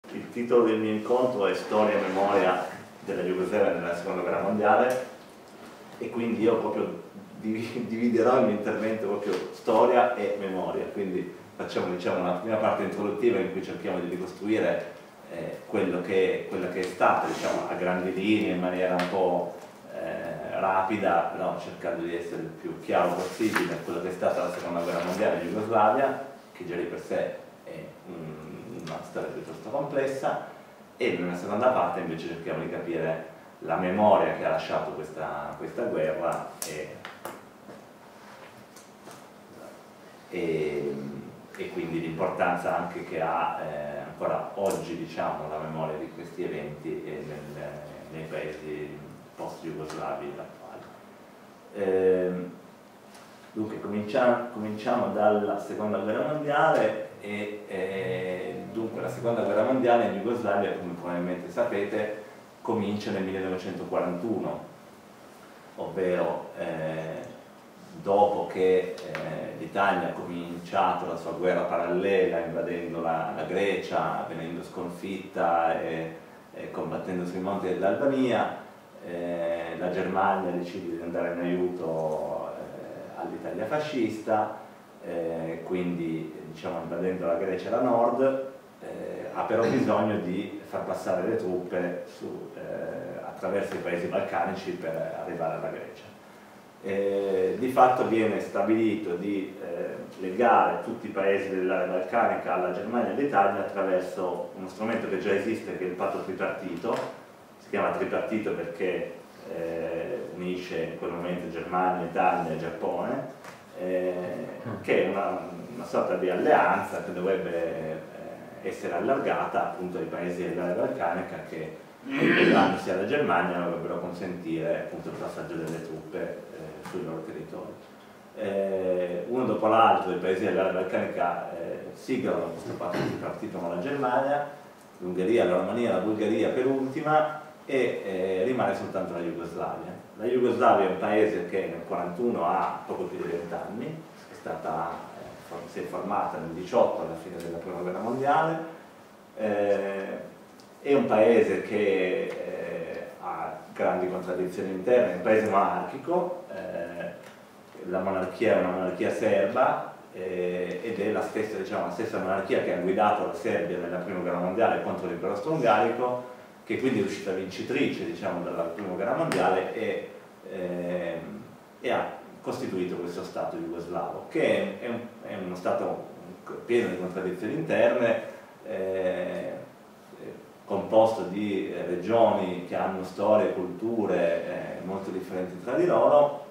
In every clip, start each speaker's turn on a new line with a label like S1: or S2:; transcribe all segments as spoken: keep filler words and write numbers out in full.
S1: il titolo del mio incontro è Storia e memoria della Jugoslavia nella seconda guerra mondiale, e quindi io proprio dividerò il mio intervento proprio storia e memoria, quindi facciamo, diciamo, una prima parte introduttiva in cui cerchiamo di ricostruire eh, quello che, quella che è stata, diciamo, a grandi linee, in maniera un po' eh, rapida, però cercando di essere il più chiaro possibile, quello che è stata la seconda guerra mondiale in Jugoslavia, che già di per sé è un, una storia piuttosto complessa, e nella seconda parte invece cerchiamo di capire la memoria che ha lasciato questa, questa guerra e, e, e quindi l'importanza anche che ha eh, ancora oggi, diciamo, la memoria di questi eventi e nel, nei paesi post-jugoslavi attuali. Eh, dunque, cominciamo, cominciamo dalla seconda guerra mondiale e eh, dunque la seconda guerra mondiale in Jugoslavia, come probabilmente sapete, comincia nel millenovecentoquarantuno, ovvero eh, dopo che eh, l'Italia ha cominciato la sua guerra parallela invadendo la, la Grecia, venendo sconfitta e, e combattendo sui monti dell'Albania, eh, la Germania decide di andare in aiuto eh, all'Italia fascista, eh, quindi, diciamo, invadendo la Grecia da nord. Eh, ha però bisogno di far passare le truppe su, eh, attraverso i paesi balcanici per arrivare alla Grecia. Eh, di fatto viene stabilito di eh, legare tutti i paesi dell'area balcanica alla Germania e all'Italia attraverso uno strumento che già esiste, che è il patto tripartito. Si chiama tripartito perché eh, unisce in quel momento Germania, Italia e Giappone, eh, che è una, una sorta di alleanza che dovrebbe essere allargata appunto ai paesi dell'area balcanica che, integrandosi alla Germania, dovrebbero consentire appunto il passaggio delle truppe eh, sui loro territori. Eh, uno dopo l'altro i paesi dell'area balcanica eh, siglano questo patto tripartito con la Germania, l'Ungheria, la Romania, la Bulgaria per ultima, e eh, rimane soltanto la Jugoslavia. La Jugoslavia è un paese che nel millenovecentoquarantuno ha poco più di venti anni, è stata si è formata nel diciotto, alla fine della prima guerra mondiale, eh, è un paese che eh, ha grandi contraddizioni interne, è un paese monarchico, eh, la monarchia è una monarchia serba eh, ed è la stessa, diciamo, la stessa monarchia che ha guidato la Serbia nella prima guerra mondiale contro l'impero austro-ungarico, che quindi è uscita vincitrice, diciamo, dalla prima guerra mondiale e, eh, e ha costituito questo Stato jugoslavo, che è, un, è uno Stato pieno di contraddizioni interne, eh, composto di regioni che hanno storie e culture eh, molto differenti tra di loro,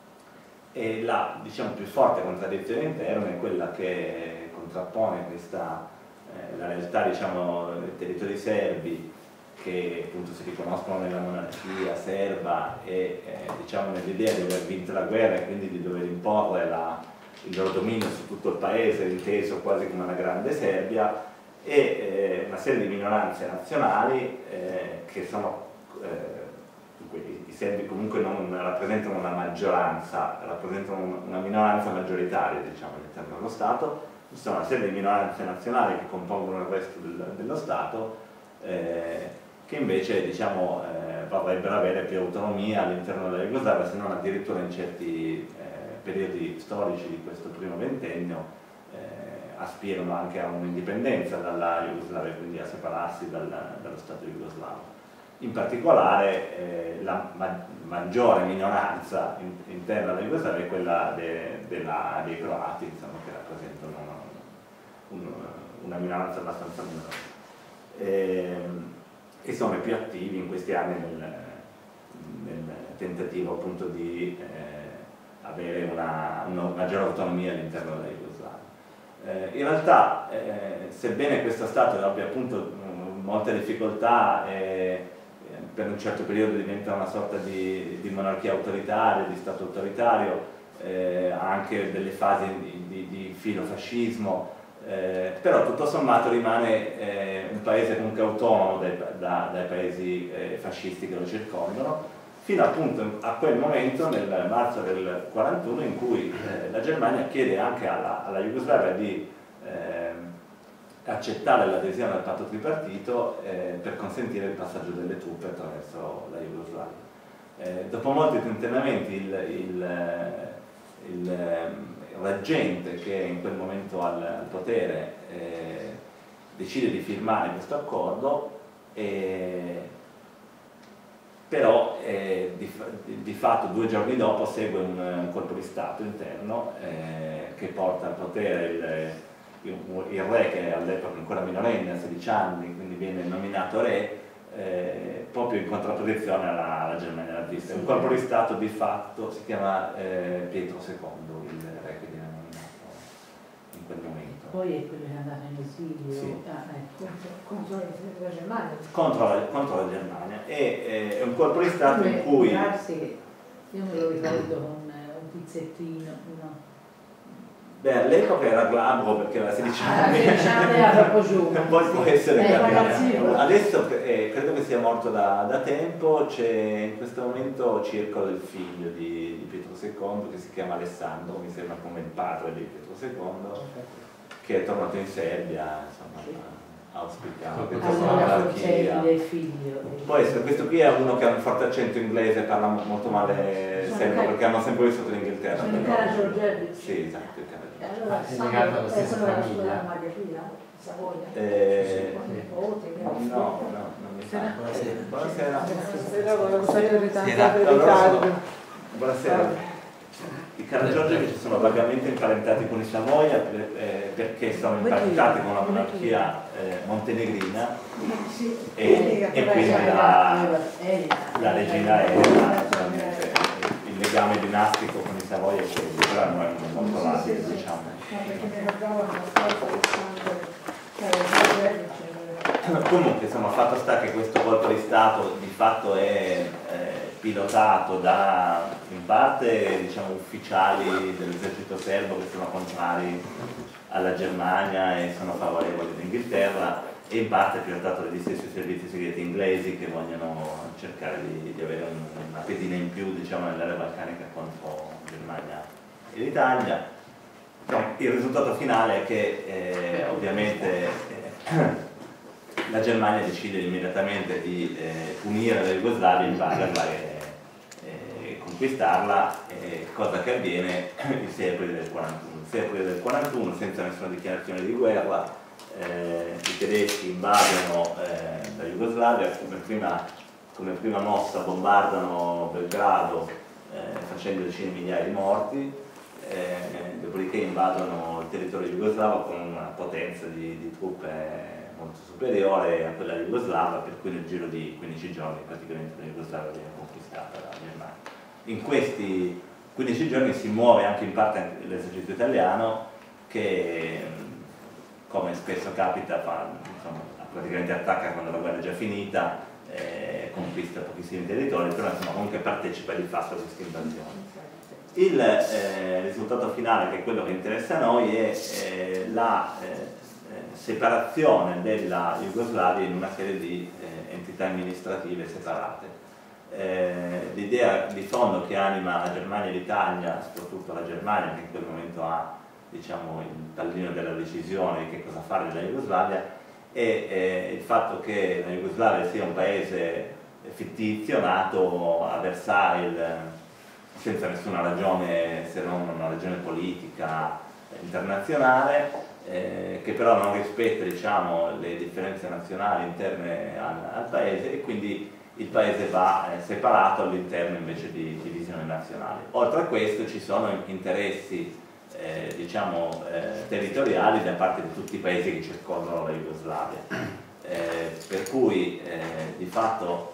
S1: e la, diciamo, più forte contraddizione interna è quella che contrappone questa, eh, la realtà, diciamo, dei territori serbi, che appunto si riconoscono nella monarchia serba e eh, diciamo nell'idea di aver vinto la guerra e quindi di dover imporre la, il loro dominio su tutto il paese, inteso quasi come una grande Serbia, e eh, una serie di minoranze nazionali eh, che sono, eh, i, i serbi comunque non rappresentano una maggioranza, rappresentano una minoranza maggioritaria, diciamo, all'interno dello Stato. Ci sono una serie di minoranze nazionali che compongono il resto del, dello Stato, eh, che invece, diciamo, eh, vorrebbero avere più autonomia all'interno della Jugoslavia, se non addirittura in certi eh, periodi storici di questo primo ventennio eh, aspirano anche a un'indipendenza dalla Jugoslavia, quindi a separarsi dal, dallo Stato jugoslavo. In particolare eh, la ma maggiore minoranza in interna alla Jugoslavia è quella de della, dei croati, insomma, che rappresentano una, un, una minoranza abbastanza minore. E, e sono i più attivi in questi anni nel, nel tentativo appunto di eh, avere una, una maggiore autonomia all'interno della Jugoslavia. Eh, in realtà, eh, sebbene questo Stato abbia appunto molte difficoltà e per un certo periodo diventa una sorta di, di monarchia autoritaria, di Stato autoritario, eh, ha anche delle fasi di, di, di filofascismo, Eh, però tutto sommato rimane eh, un paese comunque autonomo dai, da, dai paesi eh, fascisti che lo circondano, fino appunto a quel momento, nel marzo del quarantuno, in cui eh, la Germania chiede anche alla, alla Jugoslavia di, eh, accettare l'adesione al patto tripartito eh, per consentire il passaggio delle truppe attraverso la Jugoslavia. Eh, dopo molti tentennamenti il, il, il, il reggente che in quel momento al, al potere eh, decide di firmare questo accordo, e, però eh, di, di fatto due giorni dopo segue un, un colpo di Stato interno eh, che porta al potere il, il, il re, che all'epoca ancora minorenne, a sedici anni, quindi viene nominato re, eh, proprio in contrapposizione alla, alla Germania nazista. Un colpo di Stato di fatto si chiama eh, Pietro secondo, il re che viene nominato in quel momento.
S2: Poi è quello che è andato in esilio,
S1: Sì.
S2: ah, ecco.
S3: contro, contro la Germania.
S1: Contro la, contro la Germania. E eh, è un colpo di Stato in cui...
S2: Che io me lo ricordo con un pizzettino, no?
S1: Beh, all'epoca era glabro perché aveva sedici anni.
S2: sedici anni era troppo giovane.
S1: Poi può essere
S2: Eh,
S1: cambiato. Adesso eh, credo che sia morto da, da tempo, c'è in questo momento circola il figlio di, di Pietro secondo che si chiama Alessandro, mi sembra come il padre di Pietro secondo, che è tornato in Serbia, insomma, auspicava questa sua
S2: Allora c'è
S1: monarchia.
S2: il figlio.
S1: Può essere, questo qui è uno che ha un forte accento inglese, parla molto male serbo perché hanno sempre vissuto in Inghilterra.
S3: Sono il cara Giorgetti.
S1: Sì, esatto, il cara Giorgetti.
S3: Allora,
S4: Ah, è legato alla stessa
S3: quello della
S4: famiglia?
S3: sua madre figlia, Savoia.
S1: Eh,
S3: Nipote,
S1: no, no, non mi sa.
S4: Buonasera.
S1: Buonasera.
S4: Buonasera.
S1: Allora, buonasera. I Karađorđević sono vagamente imparentati con i Savoia per, eh, perché sono imparentati con la monarchia eh, montenegrina e, e quindi la, la regina Elena, il legame dinastico con i Savoia è quello, però non è molto labile, diciamo.
S3: Perché mi ricordavo una storia di sangue.
S1: Comunque, insomma, fatto sta che questo colpo di Stato di fatto è eh, pilotato da in parte diciamo, ufficiali dell'esercito serbo che sono contrari alla Germania e sono favorevoli all'Inghilterra, e in parte pilotato dagli stessi servizi segreti inglesi che vogliono cercare di, di avere un, una pedina in più diciamo, nell'area balcanica contro Germania e l'Italia. Il risultato finale è che eh, ovviamente eh, la Germania decide immediatamente di eh, punire la Jugoslavia, invaderla e, e conquistarla, eh, cosa che avviene il sei aprile del quarantuno. Il sei aprile del quarantuno, senza nessuna dichiarazione di guerra, eh, i tedeschi invadono eh, la Jugoslavia, come prima, come prima mossa bombardano Belgrado eh, facendo decine di migliaia di morti, eh, dopodiché invadono il territorio jugoslavo con una potenza di, di truppe molto superiore a quella jugoslava, per cui nel giro di quindici giorni praticamente la Jugoslavia viene conquistata dalla Germania. In questi quindici giorni si muove anche in parte l'esercito italiano che, come spesso capita, fa, insomma, praticamente attacca quando la guerra è già finita, eh, conquista pochissimi territori, però insomma, comunque partecipa di fatto a questa invasione. Il eh, risultato finale, che è quello che interessa a noi, è eh, la eh, separazione della Jugoslavia in una serie di eh, entità amministrative separate. Eh, L'idea di fondo che anima la Germania e l'Italia, soprattutto la Germania che in quel momento ha diciamo, il pallino della decisione di che cosa fare della Jugoslavia, è eh, il fatto che la Jugoslavia sia un paese fittizio, nato a Versailles senza nessuna ragione se non una ragione politica internazionale, eh, che però non rispetta diciamo, le differenze nazionali interne al, al paese, e quindi il paese va eh, separato all'interno invece di divisioni nazionali. Oltre a questo ci sono interessi eh, diciamo, eh, territoriali da parte di tutti i paesi che circondano la Jugoslavia, eh, per cui eh, di fatto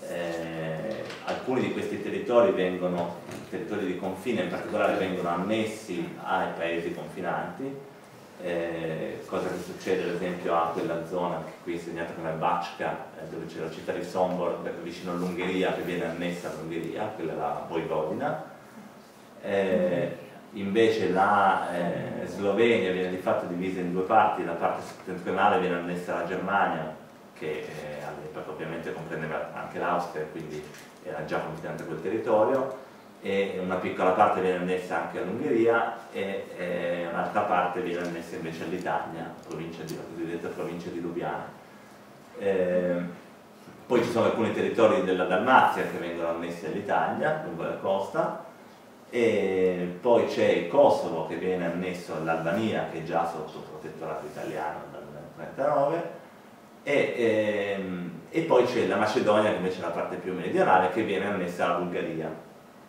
S1: Eh, alcuni di questi territori vengono, territori di confine in particolare, vengono annessi ai paesi confinanti, eh, cosa che succede ad esempio a quella zona che qui è segnata come Bačka, eh, dove c'è la città di Sombor vicino all'Ungheria, che viene annessa all'Ungheria, quella è la Vojvodina. Eh, invece la eh, Slovenia viene di fatto divisa in due parti, la parte settentrionale viene annessa alla Germania, che eh, all'epoca ovviamente comprendeva anche l'Austria, quindi era già confinante quel territorio, e una piccola parte viene annessa anche all'Ungheria e, e un'altra parte viene annessa invece all'Italia, provincia di, la cosiddetta provincia di Lubiana. Eh, poi ci sono alcuni territori della Dalmazia che vengono annessi all'Italia, lungo la costa, e poi c'è il Kosovo che viene annesso all'Albania, che è già sotto protettorato italiano dal millenovecentonovantanove, e, ehm, e poi c'è la Macedonia, che invece è la parte più meridionale, che viene annessa alla Bulgaria.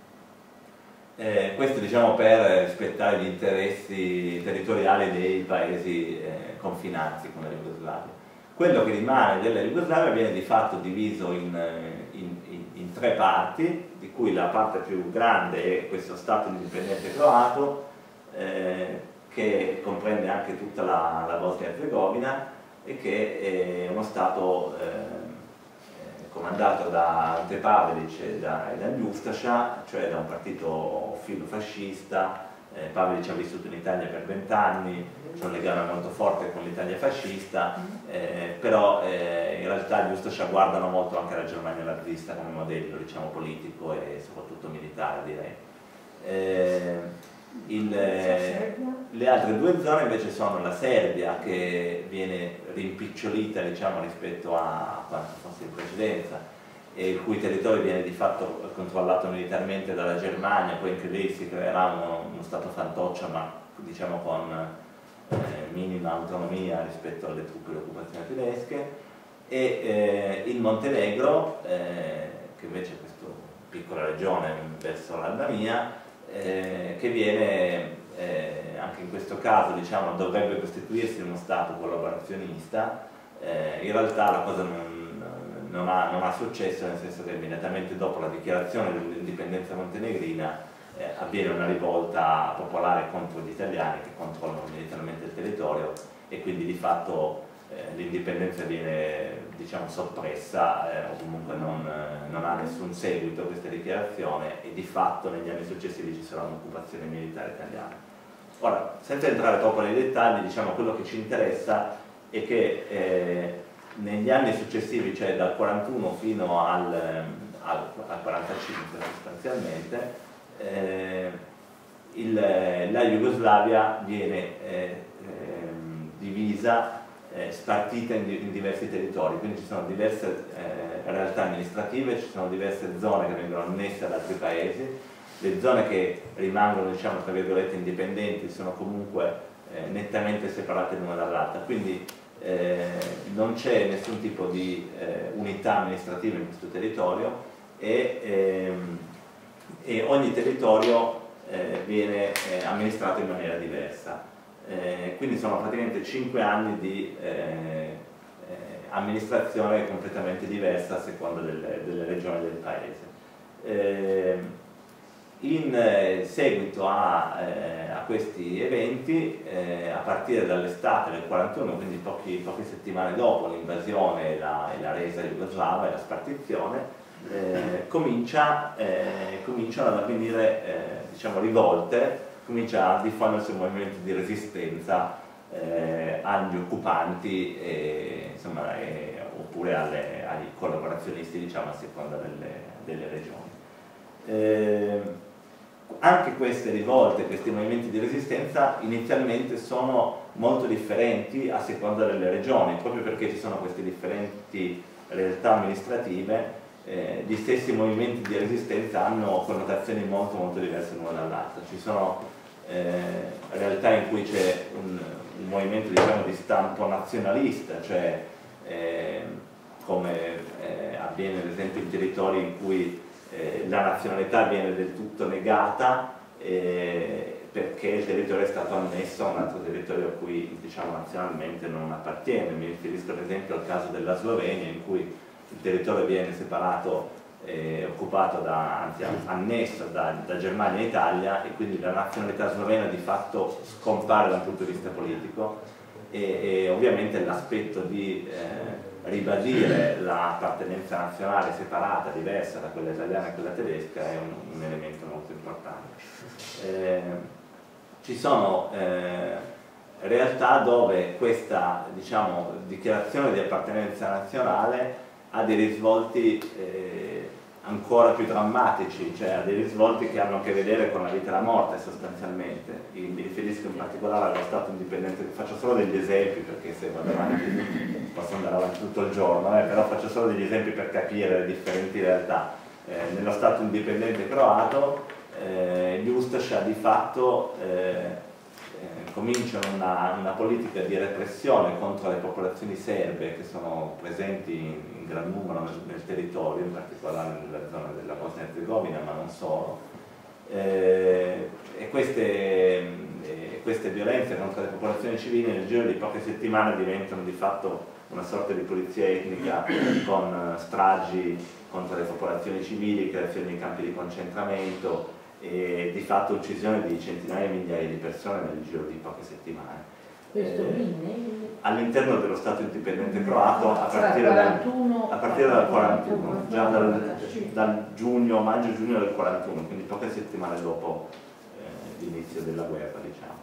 S1: Eh, questo diciamo per rispettare gli interessi territoriali dei paesi eh, confinanti con la Jugoslavia. Quello che rimane della Jugoslavia viene di fatto diviso in, in, in, in tre parti, di cui la parte più grande è questo Stato indipendente croato, eh, che comprende anche tutta la, la Bosnia e Erzegovina e che è uno Stato eh, comandato da Ante Pavelic e da, da Njustaša, cioè da un partito filofascista. eh, Pavelic ha vissuto in Italia per vent'anni, c'è un legame molto forte con l'Italia fascista, eh, però eh, in realtà Njustaša guardano molto anche la Germania nazista come modello, diciamo, politico e soprattutto militare, direi. Eh, il, eh, le altre due zone invece sono la Serbia, che viene rimpicciolita, diciamo, rispetto a quanto fosse in precedenza, e il cui territorio viene di fatto controllato militarmente dalla Germania. Poi anche lì si creerà uno, uno stato fantoccio, ma diciamo con eh, minima autonomia rispetto alle truppe di occupazione tedesche, e eh, il Montenegro, eh, che invece è questa piccola regione verso l'Albania, Eh, che viene, eh, anche in questo caso, diciamo, dovrebbe costituirsi uno Stato collaborazionista. Eh, in realtà la cosa non, non, ha, non ha successo, nel senso che immediatamente dopo la dichiarazione dell'indipendenza montenegrina eh, avviene una rivolta popolare contro gli italiani che controllano militarmente il territorio, e quindi di fatto eh, l'indipendenza viene, diciamo, soppressa, eh, o comunque non, eh, non ha nessun seguito questa dichiarazione, e di fatto negli anni successivi ci sarà un'occupazione militare italiana. Ora, senza entrare troppo nei dettagli, diciamo, quello che ci interessa è che eh, negli anni successivi, cioè dal quarantuno fino al, al, al quarantacinque sostanzialmente, eh, il, la Jugoslavia viene eh, eh, divisa, Eh, spartita in, in diversi territori, quindi ci sono diverse eh, realtà amministrative, ci sono diverse zone che vengono annesse ad altri paesi. Le zone che rimangono, diciamo, tra virgolette indipendenti sono comunque eh, nettamente separate l'una dall'altra, quindi eh, non c'è nessun tipo di eh, unità amministrativa in questo territorio, e, ehm, e ogni territorio eh, viene eh, amministrato in maniera diversa. Eh, quindi sono praticamente cinque anni di eh, eh, amministrazione completamente diversa a seconda delle, delle regioni del paese. Eh, in eh, seguito a, eh, a questi eventi, eh, a partire dall'estate del quarantuno, quindi pochi, poche settimane dopo l'invasione e la, e la resa jugoslava e la spartizione, eh, comincia, eh, cominciano ad avvenire eh, diciamo, rivolte. Comincia a diffondersi un movimento di resistenza eh, agli occupanti, e, insomma, e, oppure alle, agli collaborazionisti, diciamo, a seconda delle, delle regioni. Eh, anche queste rivolte, questi movimenti di resistenza inizialmente sono molto differenti a seconda delle regioni, proprio perché ci sono queste differenti realtà amministrative. Eh, gli stessi movimenti di resistenza hanno connotazioni molto molto diverse l'una dall'altra. Ci sono eh, realtà in cui c'è un, un movimento, diciamo, di stampo nazionalista, cioè eh, come eh, avviene ad esempio in territori in cui eh, la nazionalità viene del tutto negata eh, perché il territorio è stato annesso a un altro territorio a cui, diciamo, nazionalmente non appartiene. Mi riferisco ad esempio al caso della Slovenia, in cui il territorio viene separato, eh, occupato da, anzi annesso da, da Germania e Italia, e quindi la nazionalità slovena di fatto scompare dal punto di vista politico, e, e ovviamente l'aspetto di eh, ribadire l'appartenenza nazionale separata, diversa da quella italiana e quella tedesca, è un, un elemento molto importante. Eh, ci sono eh, realtà dove questa, diciamo, dichiarazione di appartenenza nazionale ha dei risvolti eh, ancora più drammatici, cioè ha dei risvolti che hanno a che vedere con la vita e la morte sostanzialmente. Io mi riferisco in particolare allo Stato indipendente, faccio solo degli esempi perché se vado avanti posso andare avanti tutto il giorno, eh, però faccio solo degli esempi per capire le differenti realtà. Eh, nello Stato indipendente croato eh, gli Ustaša di fatto eh, Eh, cominciano una, una politica di repressione contro le popolazioni serbe che sono presenti in, in gran numero nel, nel territorio, in particolare nella zona della Bosnia-Herzegovina, ma non solo. Eh, e queste, eh, queste violenze contro le popolazioni civili nel giro di poche settimane diventano di fatto una sorta di polizia etnica con stragi contro le popolazioni civili, creazione di campi di concentramento e di fatto uccisione di centinaia e migliaia di persone nel giro di poche settimane.
S2: Questo
S1: eh, all'interno dello Stato indipendente croato a partire dal, a partire dal quarantuno, già dal, dal giugno, maggio-giugno del quarantuno, quindi poche settimane dopo eh, l'inizio della guerra, diciamo.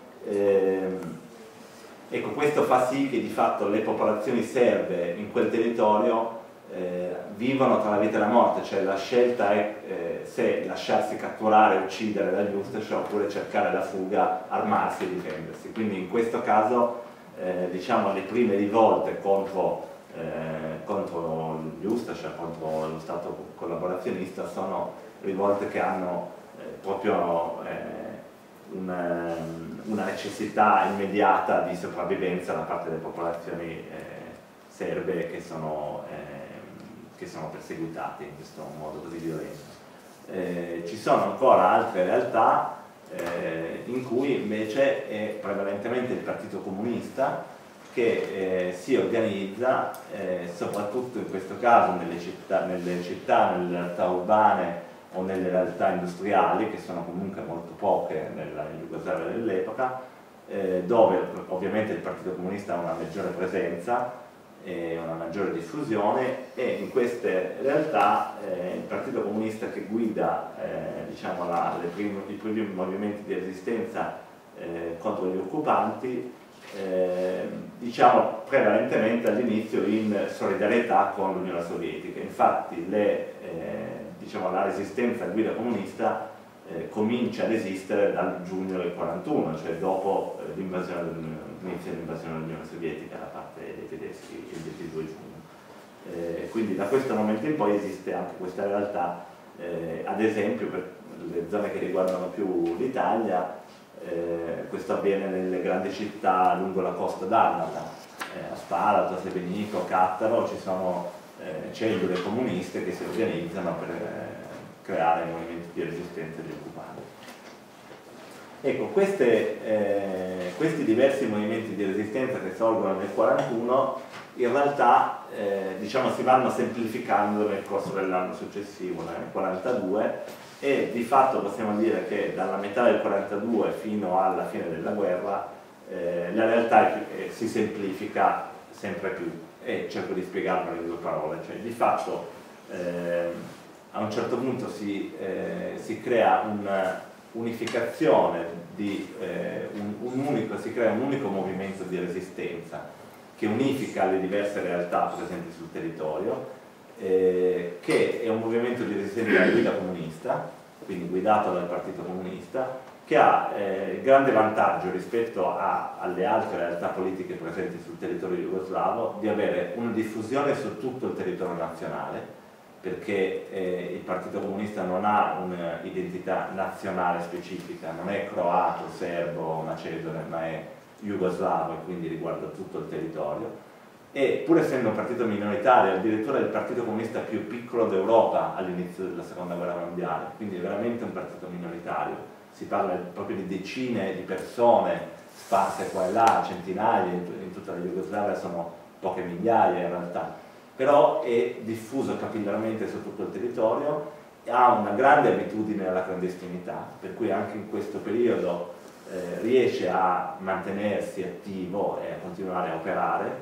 S1: Eh, ecco, questo fa sì che di fatto le popolazioni serbe in quel territorio Eh, vivono tra la vita e la morte, cioè la scelta è eh, se lasciarsi catturare e uccidere dagli Ustaša oppure cercare la fuga, armarsi e difendersi. Quindi in questo caso eh, diciamo le prime rivolte contro, eh, contro gli Ustaša, contro lo Stato collaborazionista sono rivolte che hanno eh, proprio eh, una, una necessità immediata di sopravvivenza da parte delle popolazioni eh, serbe che sono eh, che sono perseguitati in questo modo così violento. Eh, ci sono ancora altre realtà eh, in cui invece è prevalentemente il Partito Comunista che eh, si organizza, eh, soprattutto in questo caso nelle città, nelle città, nelle realtà urbane o nelle realtà industriali, che sono comunque molto poche nella Jugoslavia dell'epoca, eh, dove ovviamente il Partito Comunista ha una maggiore presenza, una maggiore diffusione, e in queste realtà eh, il Partito Comunista che guida eh, diciamo la, le primi, i primi movimenti di resistenza eh, contro gli occupanti, eh, diciamo prevalentemente all'inizio in solidarietà con l'Unione Sovietica. Infatti le, eh, diciamo, la resistenza a guida comunista eh, comincia ad esistere dal giugno del quarantuno, cioè dopo eh, l'invasione dell'Unione inizia l'invasione dell'Unione Sovietica da parte dei tedeschi il ventidue giugno. Eh, quindi da questo momento in poi esiste anche questa realtà, eh, ad esempio per le zone che riguardano più l'Italia, eh, questo avviene nelle grandi città lungo la costa dalmata, eh, a Spalato, Sebenico, Cattaro, ci sono eh, cellule comuniste che si organizzano per eh, creare movimenti di resistenza degli occupanti. Ecco, queste, eh, questi diversi movimenti di resistenza che sorgono nel quarantuno in realtà eh, diciamo, si vanno semplificando nel corso dell'anno successivo, nel quarantadue, e di fatto possiamo dire che dalla metà del quarantadue fino alla fine della guerra eh, la realtà eh, si semplifica sempre più, e cerco di spiegarlo in due parole. Cioè, di fatto eh, a un certo punto si, eh, si crea un unificazione di eh, un, un unico, si crea un unico movimento di resistenza che unifica le diverse realtà presenti sul territorio, eh, che è un movimento di resistenza a guida comunista, quindi guidato dal Partito Comunista, che ha eh, il grande vantaggio rispetto a, alle altre realtà politiche presenti sul territorio jugoslavo di avere una diffusione su tutto il territorio nazionale, perché eh, il Partito Comunista non ha un'identità nazionale specifica, non è croato, serbo, macedone, ma è jugoslavo e quindi riguarda tutto il territorio. E pur essendo un partito minoritario, addirittura il Partito Comunista più piccolo d'Europa all'inizio della Seconda Guerra Mondiale, quindi è veramente un partito minoritario, si parla proprio di decine di persone sparse qua e là, centinaia, in tutta la Jugoslavia sono poche migliaia in realtà, però è diffuso capillarmente su tutto il territorio, ha una grande abitudine alla clandestinità, per cui anche in questo periodo eh, riesce a mantenersi attivo e a continuare a operare.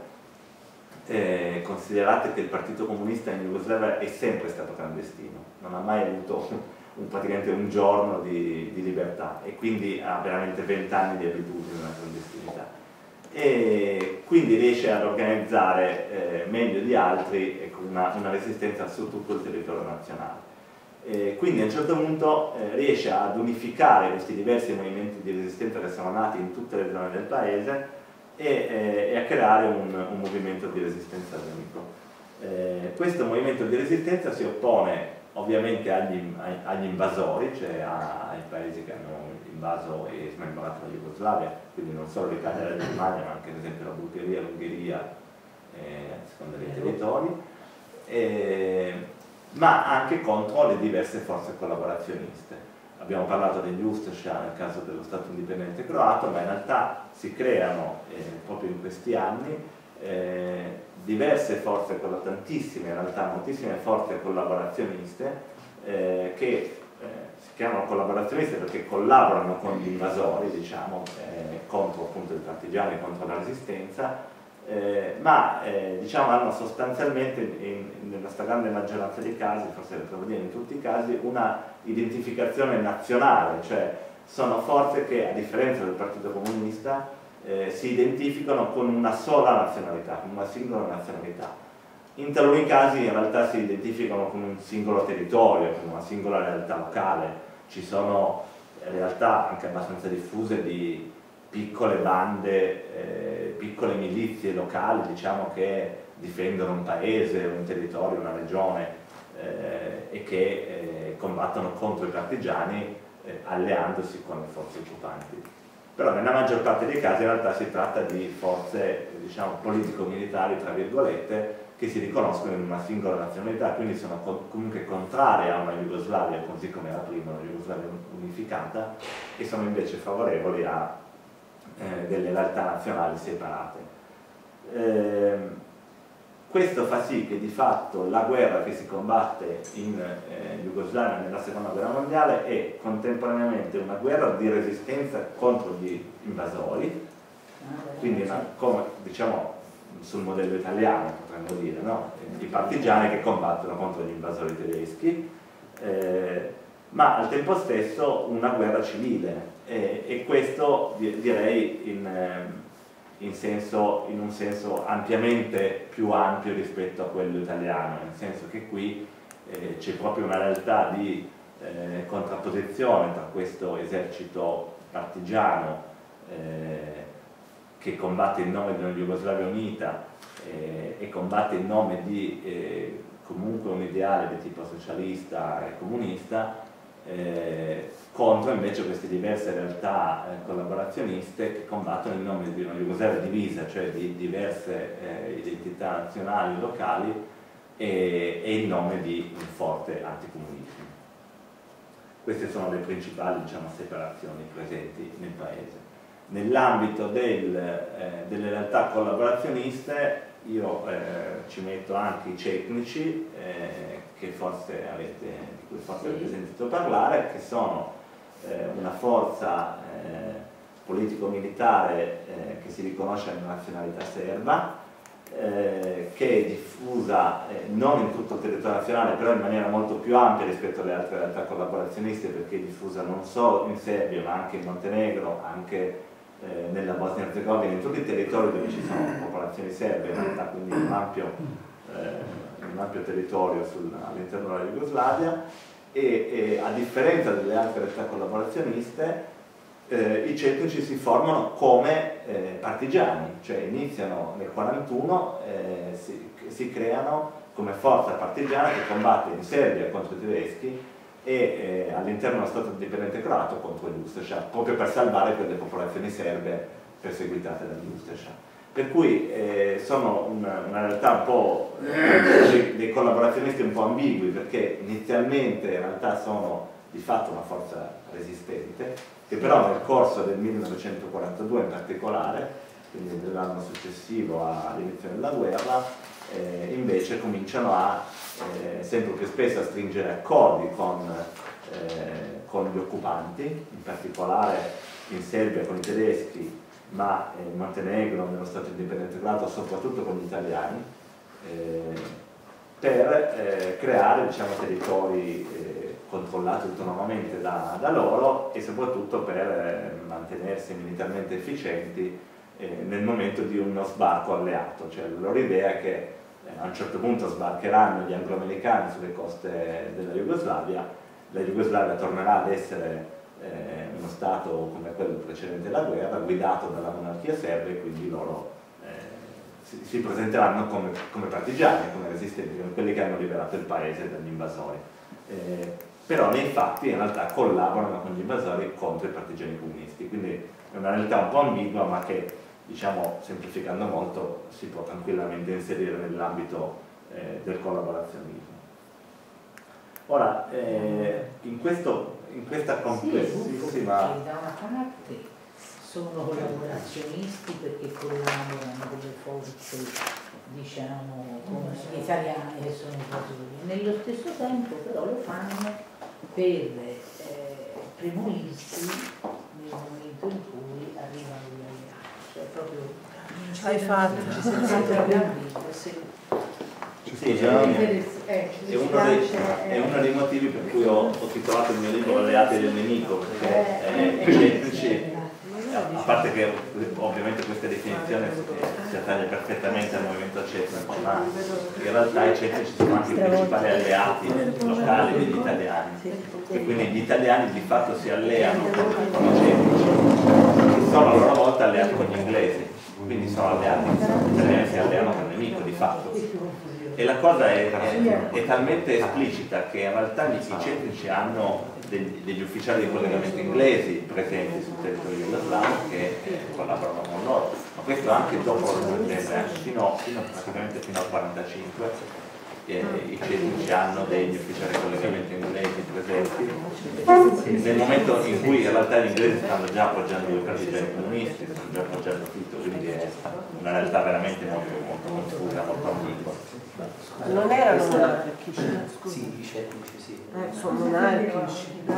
S1: Eh, considerate che il Partito Comunista in Jugoslavia è sempre stato clandestino, non ha mai avuto un, praticamente un giorno di, di libertà, e quindi ha veramente vent'anni di abitudine alla clandestinità. e quindi riesce ad organizzare eh, meglio di altri ecco, una, una resistenza su tutto il territorio nazionale. E quindi a un certo punto eh, riesce ad unificare questi diversi movimenti di resistenza che sono nati in tutte le zone del paese e, eh, e a creare un, un movimento di resistenza unico. Eh, questo movimento di resistenza si oppone ovviamente agli, agli invasori, cioè a, ai paesi che hanno invaso e smembrato la Jugoslavia, quindi non solo l'Italia e la Germania, ma anche ad esempio la Bulgaria, l'Ungheria, eh, a seconda dei territori, eh, ma anche contro le diverse forze collaborazioniste. Abbiamo parlato degli Ustascia nel caso dello Stato indipendente croato, ma in realtà si creano eh, proprio in questi anni eh, diverse forze, tantissime in realtà, moltissime forze collaborazioniste eh, che eh, si chiamano collaborazioniste perché collaborano con gli invasori, diciamo, eh, contro appunto i partigiani, contro la resistenza, eh, ma eh, diciamo hanno sostanzialmente, in, nella stragrande maggioranza dei casi, forse devo dire in tutti i casi, una identificazione nazionale, cioè sono forze che a differenza del Partito Comunista Eh, si identificano con una sola nazionalità, con una singola nazionalità. In taluni casi in realtà si identificano con un singolo territorio, con una singola realtà locale. Ci sono realtà anche abbastanza diffuse di piccole bande, eh, piccole milizie locali, diciamo, che difendono un paese, un territorio, una regione eh, e che eh, combattono contro i partigiani eh, alleandosi con le forze occupanti. Però nella maggior parte dei casi in realtà si tratta di forze, diciamo, politico-militari, tra virgolette, che si riconoscono in una singola nazionalità, quindi sono co comunque contrarie a una Jugoslavia così come era prima, una Jugoslavia unificata, e sono invece favorevoli a eh, delle realtà nazionali separate. Eh, questo fa sì che di fatto la guerra che si combatte in eh, Jugoslavia nella seconda guerra mondiale è contemporaneamente una guerra di resistenza contro gli invasori, quindi una, come diciamo sul modello italiano potremmo dire, no? I partigiani che combattono contro gli invasori tedeschi, eh, ma al tempo stesso una guerra civile, eh, e questo direi in... Eh, In, senso, in un senso ampiamente più ampio rispetto a quello italiano, nel senso che qui eh, c'è proprio una realtà di eh, contrapposizione tra questo esercito partigiano eh, che combatte in nome di una Jugoslavia unita eh, e combatte in nome di eh, comunque un ideale di tipo socialista e comunista, Eh, contro invece queste diverse realtà eh, collaborazioniste che combattono in nome di una Jugoslavia divisa, cioè di diverse eh, identità nazionali locali e, e in nome di un forte anticomunismo. Queste sono le principali, diciamo, separazioni presenti nel paese. Nell'ambito del, eh, delle realtà collaborazioniste io eh, ci metto anche i cetnici, eh, che forse avete, di cui forse avete sentito parlare, che sono eh, una forza eh, politico-militare eh, che si riconosce nella nazionalità serba, eh, che è diffusa eh, non in tutto il territorio nazionale, però in maniera molto più ampia rispetto alle altre realtà collaborazioniste, perché è diffusa non solo in Serbia ma anche in Montenegro, anche eh, nella Bosnia-Herzegovina, in tutti i territori dove ci sono popolazioni serbe, in realtà, quindi un ampio, eh, un ampio territorio all'interno della Jugoslavia, e, e a differenza delle altre realtà collaborazioniste, Eh, i cetnici si formano come eh, partigiani, cioè iniziano nel quarantuno, eh, si, si creano come forza partigiana che combatte in Serbia contro i tedeschi e eh, all'interno dello Stato indipendente croato contro gli Ustascia, proprio per salvare quelle popolazioni serbe perseguitate dagli Ustascia. Per cui eh, sono una, una realtà un po' dei, dei collaborazionisti un po' ambigui, perché inizialmente in realtà sono di fatto una forza resistente, che però nel corso del millenovecentoquarantadue in particolare, quindi nell'anno successivo all'inizio della guerra, eh, invece cominciano a eh, sempre più spesso a stringere accordi con, eh, con gli occupanti, in particolare in Serbia con i tedeschi, ma in Montenegro, nello Stato indipendente croato, soprattutto con gli italiani, eh, per eh, creare, diciamo, territori eh, controllati autonomamente da, da loro, e soprattutto per eh, mantenersi militarmente efficienti eh, nel momento di uno sbarco alleato, cioè la loro idea è che eh, a un certo punto sbarcheranno gli angloamericani sulle coste della Jugoslavia, la Jugoslavia tornerà ad essere eh, uno stato come quello precedente alla guerra, guidato dalla monarchia serba, e quindi loro eh, si, si presenteranno come, come partigiani, come resistenti, come quelli che hanno liberato il paese dagli invasori. Eh, però nei fatti in realtà collaborano con gli invasori contro i partigiani comunisti, quindi è una realtà un po' ambigua, ma che, diciamo, semplificando molto, si può tranquillamente inserire nell'ambito eh, del collaborazionismo. Ora, eh, in, questo, in questa complessissima...
S2: Sì, da una parte sono collaborazionisti perché collaborano con le forze, diciamo, come gli italiani che sono invasori, e nello stesso tempo però lo fanno per eh, premurirsi nel momento in cui arrivano gli alleati, cioè proprio
S5: Ce l'hai fatta, ci siamo
S2: sempre
S1: Sì, è, è, uno dei, è uno dei motivi per cui ho, ho titolato il mio libro Alleati del nemico, perché eh, i cetnici, a parte che ovviamente questa definizione si attaglia perfettamente al movimento cetnico, ma in realtà i cetnici sono anche i principali alleati locali degli italiani, e quindi gli italiani di fatto si alleano con i cetnici, che sono a loro volta alleati con gli inglesi, quindi sono alleati, gli italiani si alleano con il nemico di fatto. E la cosa è, è, è talmente esplicita che in realtà i cetnici hanno degli, degli ufficiali di collegamento inglesi presenti sul territorio jugoslavo che eh, collaborano con loro, ma questo anche dopo la seconda guerra, fino, fino, praticamente fino al millenovecentoquarantacinque eh, i cetnici hanno degli ufficiali di collegamento inglesi presenti, nel momento in cui in realtà gli inglesi stanno già appoggiando i partigiani comunisti, stanno già appoggiando tutto, quindi è una realtà veramente molto, molto confusa, molto ambigua.
S5: Non erano monarchici, scusa.
S4: Sì, i cetnici, sì.
S5: Eh, sono monarchici.
S3: Da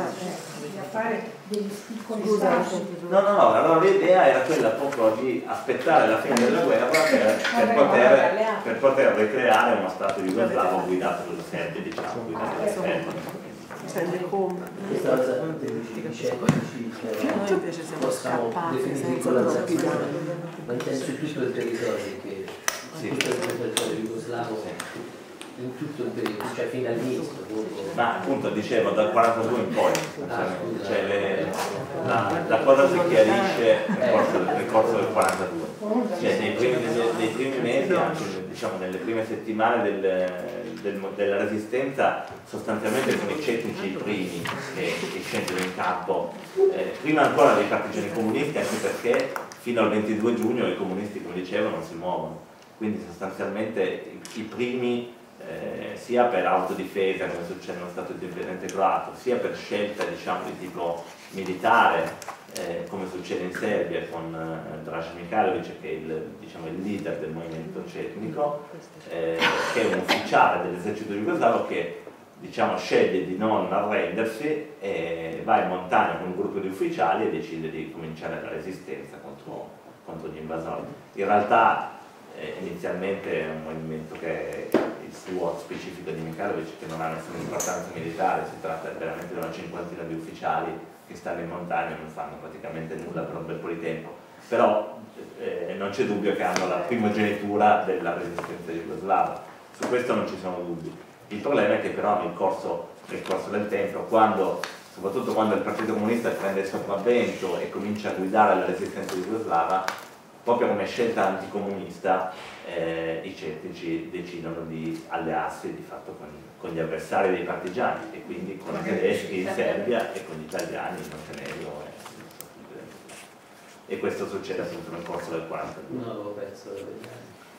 S3: fare degli piccoli
S5: Scusa.
S3: stati.
S1: No, no, no, allora l'idea era quella proprio di aspettare la fine della guerra per, per, poter, per poter ricreare uno stato jugoslavo guidato dai serbi, diciamo, guidato dai serbi.
S5: Sente come.
S4: Questa cosa dei cetnici,
S5: Noi invece siamo
S4: possiamo
S5: scappati
S4: definire
S5: senza
S4: con la
S5: sapere.
S4: ma intendo su tutto il territorio, che
S1: Sì.
S4: tutto il territorio jugoslavo, in tutto il periodo, cioè fino all'inizio.
S1: Ma appunto dicevo dal quarantadue in poi, cioè le, la, la cosa si chiarisce nel corso, nel corso del quarantadue, cioè nei primi, nei, nei primi mesi, anche diciamo nelle prime settimane del, del, della resistenza, sostanzialmente sono i cetnici i primi che, che scendono in campo, eh, prima ancora dei partigiani comunisti, anche perché fino al ventidue giugno i comunisti, come dicevo, non si muovono, quindi sostanzialmente i, i primi Eh, sia per autodifesa, come succede nello Stato indipendente croato, sia per scelta, diciamo, di tipo militare, eh, come succede in Serbia con eh, Draža Mihajlović, che è il, diciamo, il leader del movimento cetnico, eh, che è un ufficiale dell'esercito jugoslavo che, diciamo, sceglie di non arrendersi e va in montagna con un gruppo di ufficiali e decide di cominciare la resistenza contro, contro gli invasori. In realtà eh, inizialmente è un movimento che il suo specifico di Mihajlović, che non ha nessuna importanza militare, si tratta veramente di una cinquantina di ufficiali che stanno in montagna e non fanno praticamente nulla per un bel po' di tempo, però eh, non c'è dubbio che hanno la primogenitura della resistenza jugoslava, su questo non ci sono dubbi. Il problema è che però nel corso, nel corso del tempo, quando, soprattutto quando il Partito Comunista prende il sopravvento e comincia a guidare la resistenza jugoslava, proprio come scelta anticomunista, eh, i cetnici decidono di allearsi di fatto con, con gli avversari dei partigiani, e quindi con i tedeschi in Serbia e con gì italiani in Montenegro. E, e questo succede appunto nel corso del quarantadue.
S4: Non avevo perso la verità.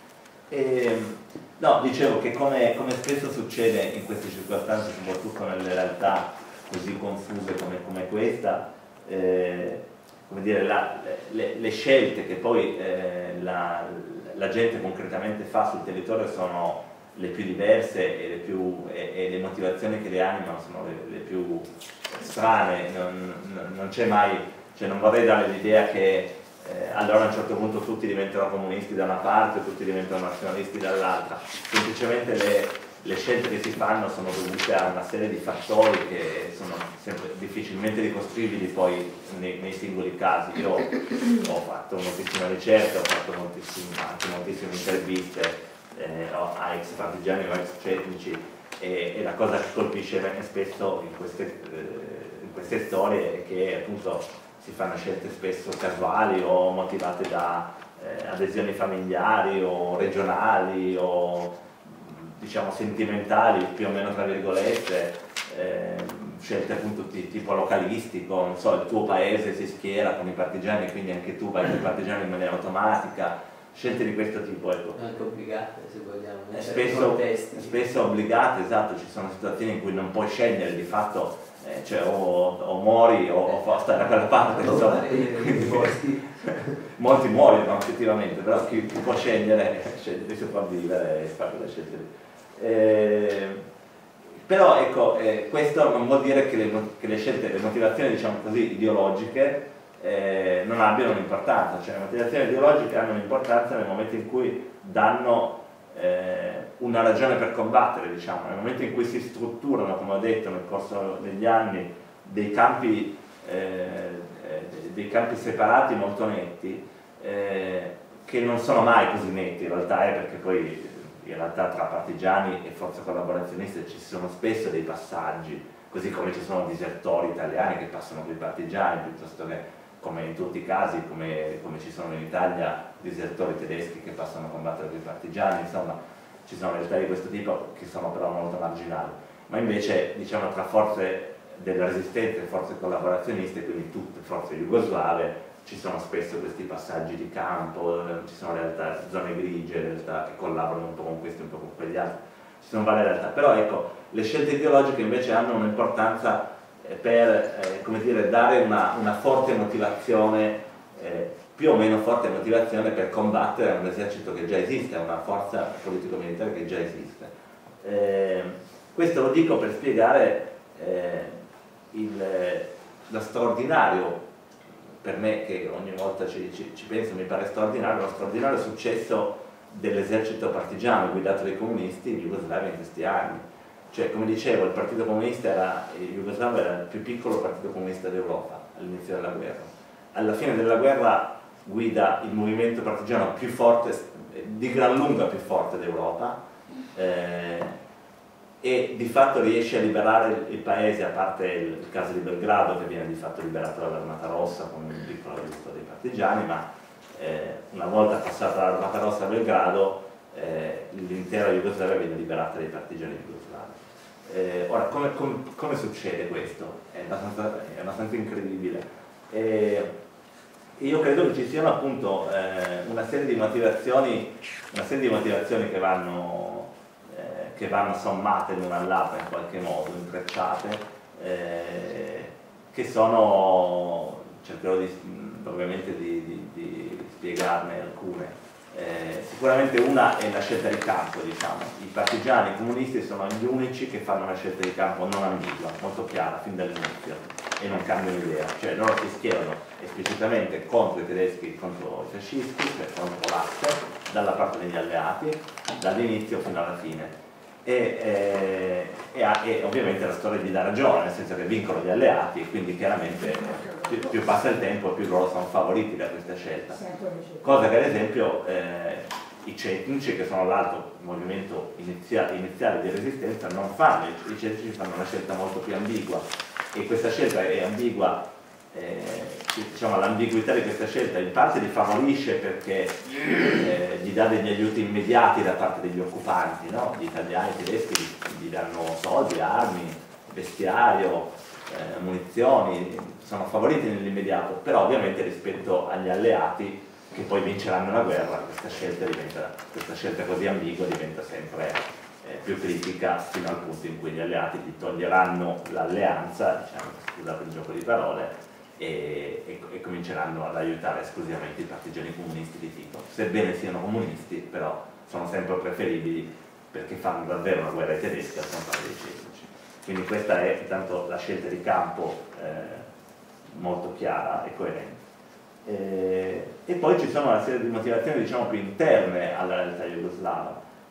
S1: E, no, dicevo che come, come spesso succede in queste circostanze, soprattutto nelle realtà così confuse come, come questa, eh, come dire, la, le, le scelte che poi eh, la, la gente concretamente fa sul territorio sono le più diverse e le, più, e, e le motivazioni che le animano sono le, le più strane, non, non c'è mai, cioè non vorrei dare l'idea che eh, allora a un certo punto tutti diventano comunisti da una parte, tutti diventano nazionalisti dall'altra, semplicemente le, le scelte che si fanno sono dovute a una serie di fattori che sono sempre difficilmente ricostruibili poi nei, nei singoli casi. Io ho fatto moltissima ricerca, ho fatto moltissime, anche moltissime interviste eh, a ex partigiani o ex cetnici, e, e la cosa che colpisce spesso in queste, eh, in queste storie è che appunto si fanno scelte spesso casuali o motivate da eh, adesioni familiari o regionali o diciamo sentimentali, più o meno tra virgolette, eh, scelte appunto di tipo localistico, non so, il tuo paese si schiera con i partigiani, quindi anche tu vai con i partigiani in maniera automatica, scelte di questo tipo, ecco.
S4: Anche obbligate, se vogliamo, in
S1: spesso, spesso obbligate, esatto, ci sono situazioni in cui non puoi scegliere, di fatto, eh, cioè o, o muori o, o stai da quella parte, insomma. Molti muoiono effettivamente, però chi, chi può scegliere, sceglie di sopravvivere e fare quelle scelte lì. Eh, però ecco, eh, questo non vuol dire che le, che le scelte, le motivazioni diciamo così ideologiche eh, non abbiano un'importanza, cioè le motivazioni ideologiche hanno un'importanza nel momento in cui danno eh, una ragione per combattere, diciamo, nel momento in cui si strutturano, come ho detto nel corso degli anni, dei campi, eh, dei campi separati molto netti, eh, che non sono mai così netti in realtà, eh, perché poi in realtà tra partigiani e forze collaborazioniste ci sono spesso dei passaggi, così come ci sono disertori italiani che passano con i partigiani, piuttosto che, come in tutti i casi, come, come ci sono in Italia disertori tedeschi che passano a combattere con i partigiani, insomma ci sono realtà di questo tipo che sono però molto marginali. Ma invece diciamo tra forze della resistenza e forze collaborazioniste, quindi tutte forze jugoslave, ci sono spesso questi passaggi di campo, ci sono realtà, zone grigie, realtà che collaborano un po' con questi e un po' con quegli altri, ci sono varie realtà, però ecco, le scelte ideologiche invece hanno un'importanza eh, per eh, come dire, dare una, una forte motivazione, eh, più o meno forte motivazione per combattere un esercito che già esiste, una forza politico-militare che già esiste. Eh, questo lo dico per spiegare eh, il, lo straordinario, per me che ogni volta ci, ci, ci penso mi pare straordinario, lo straordinario successo dell'esercito partigiano guidato dai comunisti in Jugoslavia in questi anni. Cioè, come dicevo, il partito comunista era, il Jugoslavia era il più piccolo partito comunista d'Europa all'inizio della guerra. Alla fine della guerra guida il movimento partigiano più forte, di gran lunga più forte d'Europa, eh, e di fatto riesce a liberare il paese, a parte il caso di Belgrado che viene di fatto liberato dall'Armata Rossa con un piccolo aiuto dei partigiani, ma eh, una volta passata l'Armata Rossa a Belgrado eh, l'intera Jugoslavia viene liberata dai partigiani jugoslavi. Eh, ora, come, come, come succede questo? È abbastanza, è abbastanza incredibile. Eh, io credo che ci siano appunto eh, una serie di motivazioni, una serie di motivazioni che vanno che vanno sommate l'una all'altra in qualche modo, intrecciate, eh, che sono, cercherò di, ovviamente di, di, di spiegarne alcune. Eh, sicuramente una è la scelta di campo, diciamo. I partigiani, i comunisti sono gli unici che fanno una scelta di campo non ambigua, molto chiara, fin dall'inizio, e non cambiano idea. Cioè loro si schierano esplicitamente contro i tedeschi e contro i fascisti, cioè contro l'Asse, dalla parte degli alleati, dall'inizio fino alla fine. E, e, e, e ovviamente la storia gli dà ragione, nel senso che vincono gli alleati e quindi chiaramente più, più passa il tempo più loro sono favoriti da questa scelta. Cosa che ad esempio eh, i cetnici, che sono l'altro movimento inizia, iniziale di resistenza, non fanno. I cetnici fanno una scelta molto più ambigua e questa scelta è ambigua. Eh, diciamo, l'ambiguità di questa scelta in parte li favorisce perché eh, gli dà degli aiuti immediati da parte degli occupanti, no? Gli italiani, i tedeschi gli, gli danno soldi, armi, bestiario, eh, munizioni, sono favoriti nell'immediato, però ovviamente rispetto agli alleati che poi vinceranno la guerra questa scelta, diventa, questa scelta così ambigua diventa sempre eh, più critica, fino al punto in cui gli alleati gli toglieranno l'alleanza, diciamo, scusate il gioco di parole, E, e, e cominceranno ad aiutare esclusivamente i partigiani comunisti di Tito, sebbene siano comunisti, però sono sempre preferibili perché fanno davvero una guerra ai tedeschi al contrario dei cetnici. Quindi questa è intanto la scelta di campo eh, molto chiara e coerente. E, e poi ci sono una serie di motivazioni diciamo più interne alla realtà jugoslava.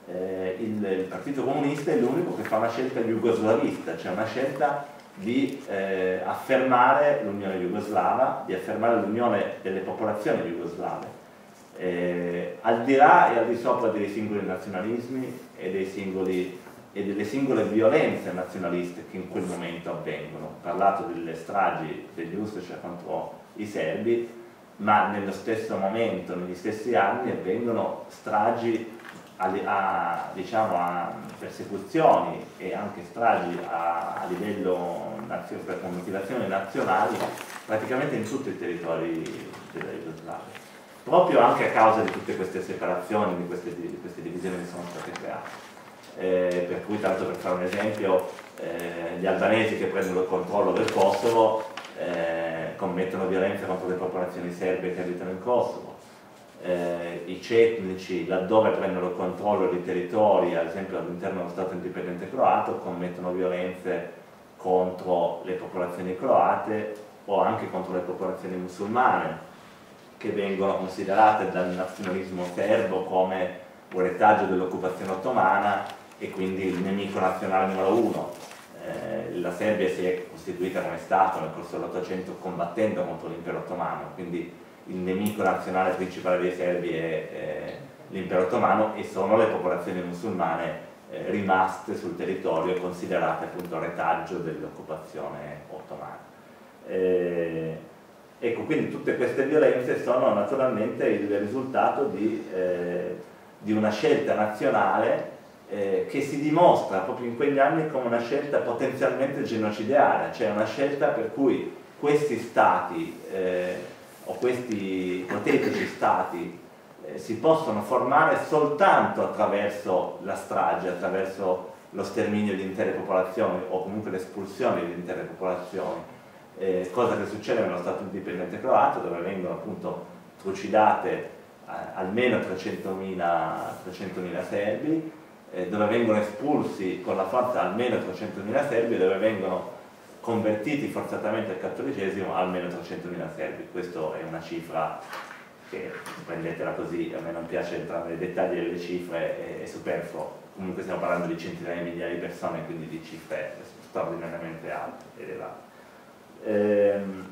S1: eh, il, il Partito Comunista è l'unico che fa una scelta jugoslavista, cioè una scelta di eh, affermare l'unione jugoslava, di affermare l'unione delle popolazioni jugoslave, eh, al di là e al di sopra dei singoli nazionalismi e, dei singoli, e delle singole violenze nazionaliste che in quel momento avvengono. Ho parlato delle stragi degli Ustaša contro i serbi, ma nello stesso momento, negli stessi anni, avvengono stragi a, a, diciamo, a persecuzioni e anche stragi a, a livello con motivazioni nazionali praticamente in tutti i territori della Jugoslavia, proprio anche a causa di tutte queste separazioni, di queste, di queste divisioni che sono state create. Eh, per cui, tanto per fare un esempio, eh, gli albanesi che prendono il controllo del Kosovo eh, commettono violenze contro le popolazioni serbe che abitano in Kosovo. Eh, i cetnici, laddove prendono il controllo dei territori, ad esempio all'interno dello Stato indipendente croato, commettono violenze contro le popolazioni croate o anche contro le popolazioni musulmane, che vengono considerate dal nazionalismo serbo come un retaggio dell'occupazione ottomana e quindi il nemico nazionale numero uno. Eh, la Serbia si è costituita come Stato nel corso dell'Ottocento combattendo contro l'impero ottomano, quindi il nemico nazionale principale dei serbi è eh, l'impero ottomano, e sono le popolazioni musulmane eh, rimaste sul territorio e considerate appunto retaggio dell'occupazione ottomana. Eh, ecco, quindi tutte queste violenze sono naturalmente il risultato di, eh, di una scelta nazionale eh, che si dimostra proprio in quegli anni come una scelta potenzialmente genocidaria, cioè una scelta per cui questi stati eh, o questi ipotetici stati eh, si possono formare soltanto attraverso la strage, attraverso lo sterminio di intere popolazioni o comunque l'espulsione di intere popolazioni, eh, cosa che succede nello Stato indipendente croato, dove vengono appunto trucidate eh, almeno trecentomila serbi, eh, dove vengono espulsi con la forza almeno trecentomila serbi e dove vengono convertiti forzatamente al cattolicesimo almeno trecentomila serbi. Questa è una cifra che, prendetela così, a me non piace entrare nei dettagli delle cifre, è, è superfluo, comunque stiamo parlando di centinaia di migliaia di persone, quindi di cifre straordinariamente alte, elevate. Ehm,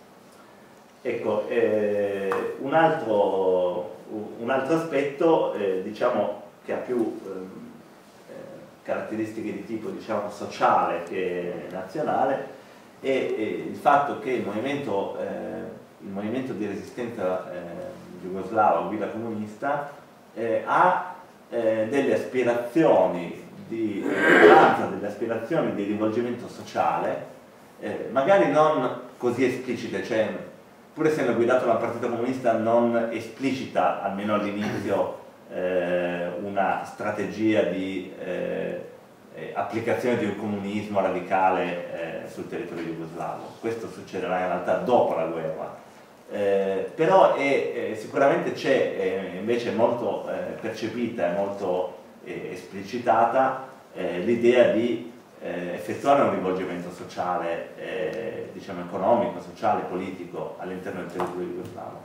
S1: ecco, eh, un, altro, un altro aspetto, eh, diciamo, che ha più ehm, caratteristiche di tipo, diciamo, sociale che nazionale, è, è il fatto che il movimento, eh, il movimento di resistenza eh, jugoslava, guida comunista, eh, ha eh, delle aspirazioni di eh, delle aspirazioni di rivolgimento sociale, eh, magari non così esplicite, cioè pur essendo guidato da un partito comunista non esplicita, almeno all'inizio, Eh, una strategia di eh, eh, applicazione di un comunismo radicale eh, sul territorio jugoslavo. Questo succederà in realtà dopo la guerra, eh, però è, eh, sicuramente c'è eh, invece molto eh, percepita e molto eh, esplicitata eh, l'idea di eh, effettuare un rivolgimento sociale, eh, diciamo economico, sociale, politico all'interno del territorio jugoslavo.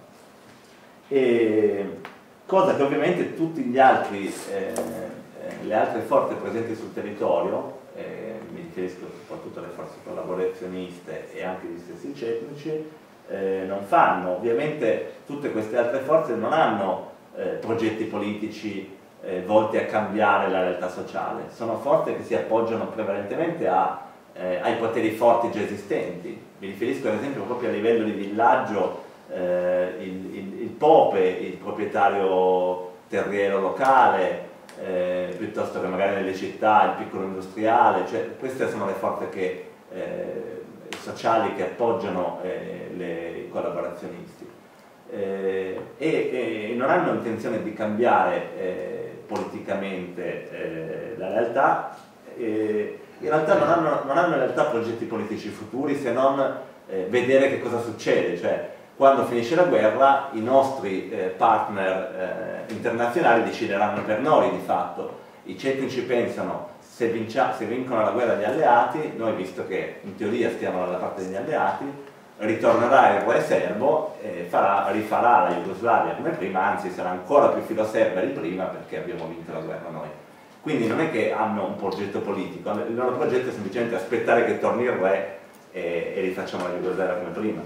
S1: E, cosa che ovviamente tutti gli altri, eh, le altre forze presenti sul territorio, eh, mi riferisco soprattutto alle forze collaborazioniste e anche gli stessi cetnici, eh, non fanno. Ovviamente tutte queste altre forze non hanno eh, progetti politici eh, volti a cambiare la realtà sociale, sono forze che si appoggiano prevalentemente a, eh, ai poteri forti già esistenti. Mi riferisco ad esempio proprio a livello di villaggio. Eh, il, il, il Pope, il proprietario terriero locale, eh, piuttosto che magari nelle città il piccolo industriale, cioè queste sono le forze che, eh, sociali che appoggiano eh, le, i collaborazionisti eh, e, e non hanno intenzione di cambiare eh, politicamente eh, la realtà, eh, in realtà non hanno, non hanno in realtà progetti politici futuri se non eh, vedere che cosa succede, cioè quando finisce la guerra i nostri eh, partner eh, internazionali decideranno per noi di fatto. I cetnici pensano se, vincia, se vincono la guerra gli alleati, noi visto che in teoria stiamo dalla parte degli alleati, ritornerà il re serbo e farà, rifarà la Jugoslavia come prima, anzi sarà ancora più filoserba di prima perché abbiamo vinto la guerra noi. Quindi non è che hanno un progetto politico, il loro progetto è semplicemente aspettare che torni il re e, e rifacciamo la Jugoslavia come prima.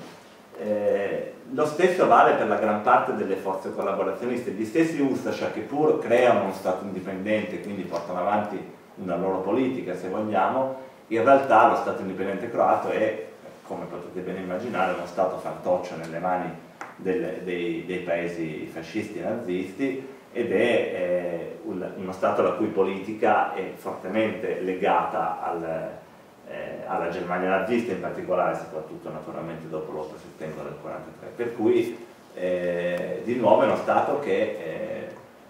S1: Eh, lo stesso vale per la gran parte delle forze collaborazioniste, gli stessi Ustascia che pur creano uno Stato indipendente, quindi portano avanti una loro politica se vogliamo, in realtà lo Stato indipendente croato è, come potete ben immaginare, uno Stato fantoccio nelle mani del, dei, dei paesi fascisti e nazisti, ed è eh, un, uno Stato la cui politica è fortemente legata al, eh, alla Germania nazista, in particolare, soprattutto naturalmente dopo l'otto settembre del quarantatré, per cui eh, di nuovo è uno Stato che eh,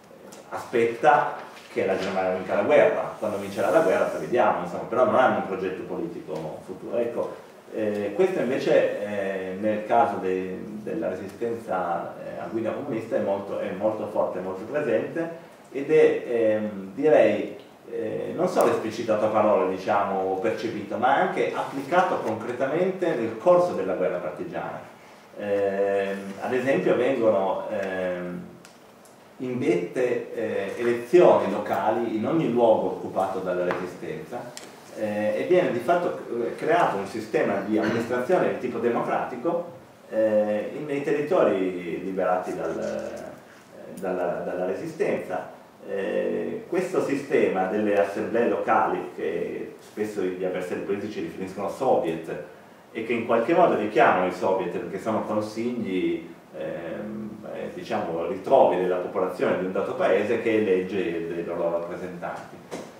S1: aspetta che la Germania vinca la guerra, quando vincerà la guerra poi vediamo, insomma, però non hanno un progetto politico futuro. Ecco, eh, questo invece eh, nel caso de, della resistenza eh, a guida comunista è molto, è molto forte, molto presente, ed è ehm, direi eh, non solo esplicitato a parole, diciamo, o percepito, ma anche applicato concretamente nel corso della guerra partigiana. Eh, ad esempio vengono ehm, indette eh, elezioni locali in ogni luogo occupato dalla resistenza, eh, e viene di fatto creato un sistema di amministrazione di tipo democratico eh, nei territori liberati dal, eh, dalla, dalla resistenza. Eh, questo sistema delle assemblee locali, che spesso gli avversari politici definiscono soviet e che in qualche modo richiamano i soviet perché sono consigli, ehm, eh, diciamo, ritrovi della popolazione di un dato paese che elegge dei loro rappresentanti,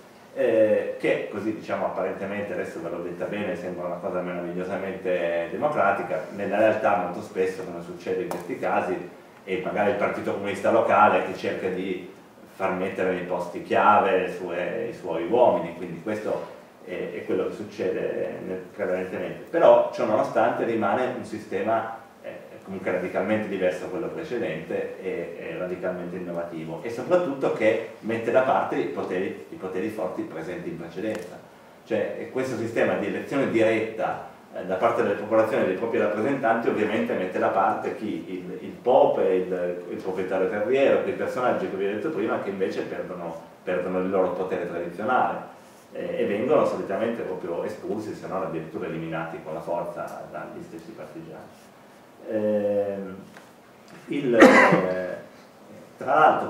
S1: eh, che così, diciamo, apparentemente, adesso ve l'ho detta bene, sembra una cosa meravigliosamente democratica. Nella realtà molto spesso, come succede in questi casi, è magari il partito comunista locale che cerca di far mettere nei posti chiave i suoi, i suoi uomini, quindi questo è, è quello che succede prevalentemente. Però ciò nonostante rimane un sistema comunque radicalmente diverso da quello precedente e, e radicalmente innovativo, e soprattutto che mette da parte i poteri, i poteri forti presenti in precedenza. Cioè questo sistema di elezione diretta eh, da parte delle popolazioni dei propri rappresentanti ovviamente mette da parte chi? Il, il Pope, il, il proprietario terriero, quei personaggi che vi ho detto prima, che invece perdono, perdono il loro potere tradizionale eh, e vengono solitamente proprio espulsi, se non addirittura eliminati con la forza dagli stessi partigiani. Eh, il, eh, tra l'altro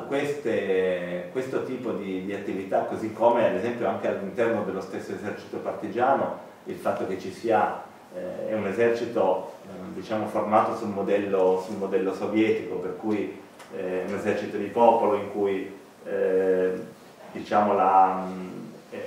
S1: questo tipo di, di attività, così come ad esempio anche all'interno dello stesso esercito partigiano, il fatto che ci sia eh, è un esercito eh, diciamo formato sul modello, sul modello sovietico, per cui eh, un esercito di popolo in cui eh, diciamo la, eh,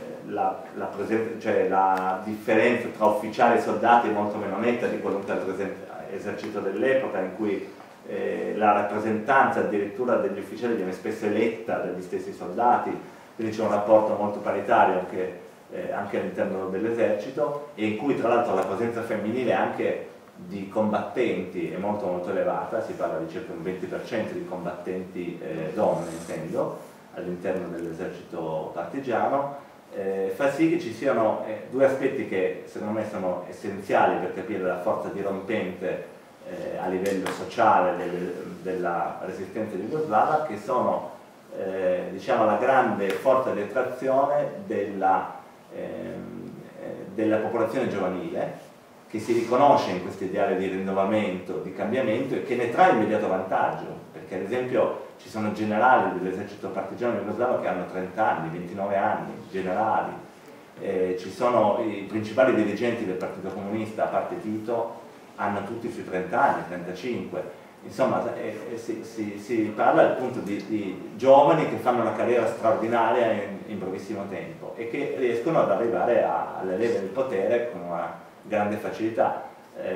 S1: la, la, cioè la differenza tra ufficiali e soldati è molto meno netta di qualunque altro esercito esercito dell'epoca, in cui eh, la rappresentanza addirittura degli ufficiali viene spesso eletta dagli stessi soldati, quindi c'è un rapporto molto paritario anche, eh, anche all'interno dell'esercito, e in cui tra l'altro la presenza femminile anche di combattenti è molto molto elevata, si parla di circa un venti per cento di combattenti eh, donne, intendo, all'interno dell'esercito partigiano. Eh, fa sì che ci siano eh, due aspetti che secondo me sono essenziali per capire la forza dirompente eh, a livello sociale del, della resistenza jugoslava, che sono eh, diciamo la grande forza di attrazione della, ehm, eh, della popolazione giovanile, che si riconosce in questo ideale di rinnovamento, di cambiamento, e che ne trae immediato vantaggio, perché ad esempio ci sono generali dell'esercito partigiano jugoslavo che hanno trenta anni, ventinove anni, generali, eh, ci sono i principali dirigenti del Partito Comunista, a parte Tito, hanno tutti sui trenta anni, trentacinque, insomma eh, eh, si, si, si parla appunto di, di giovani che fanno una carriera straordinaria in, in brevissimo tempo e che riescono ad arrivare a, alle leve del potere con una grande facilità.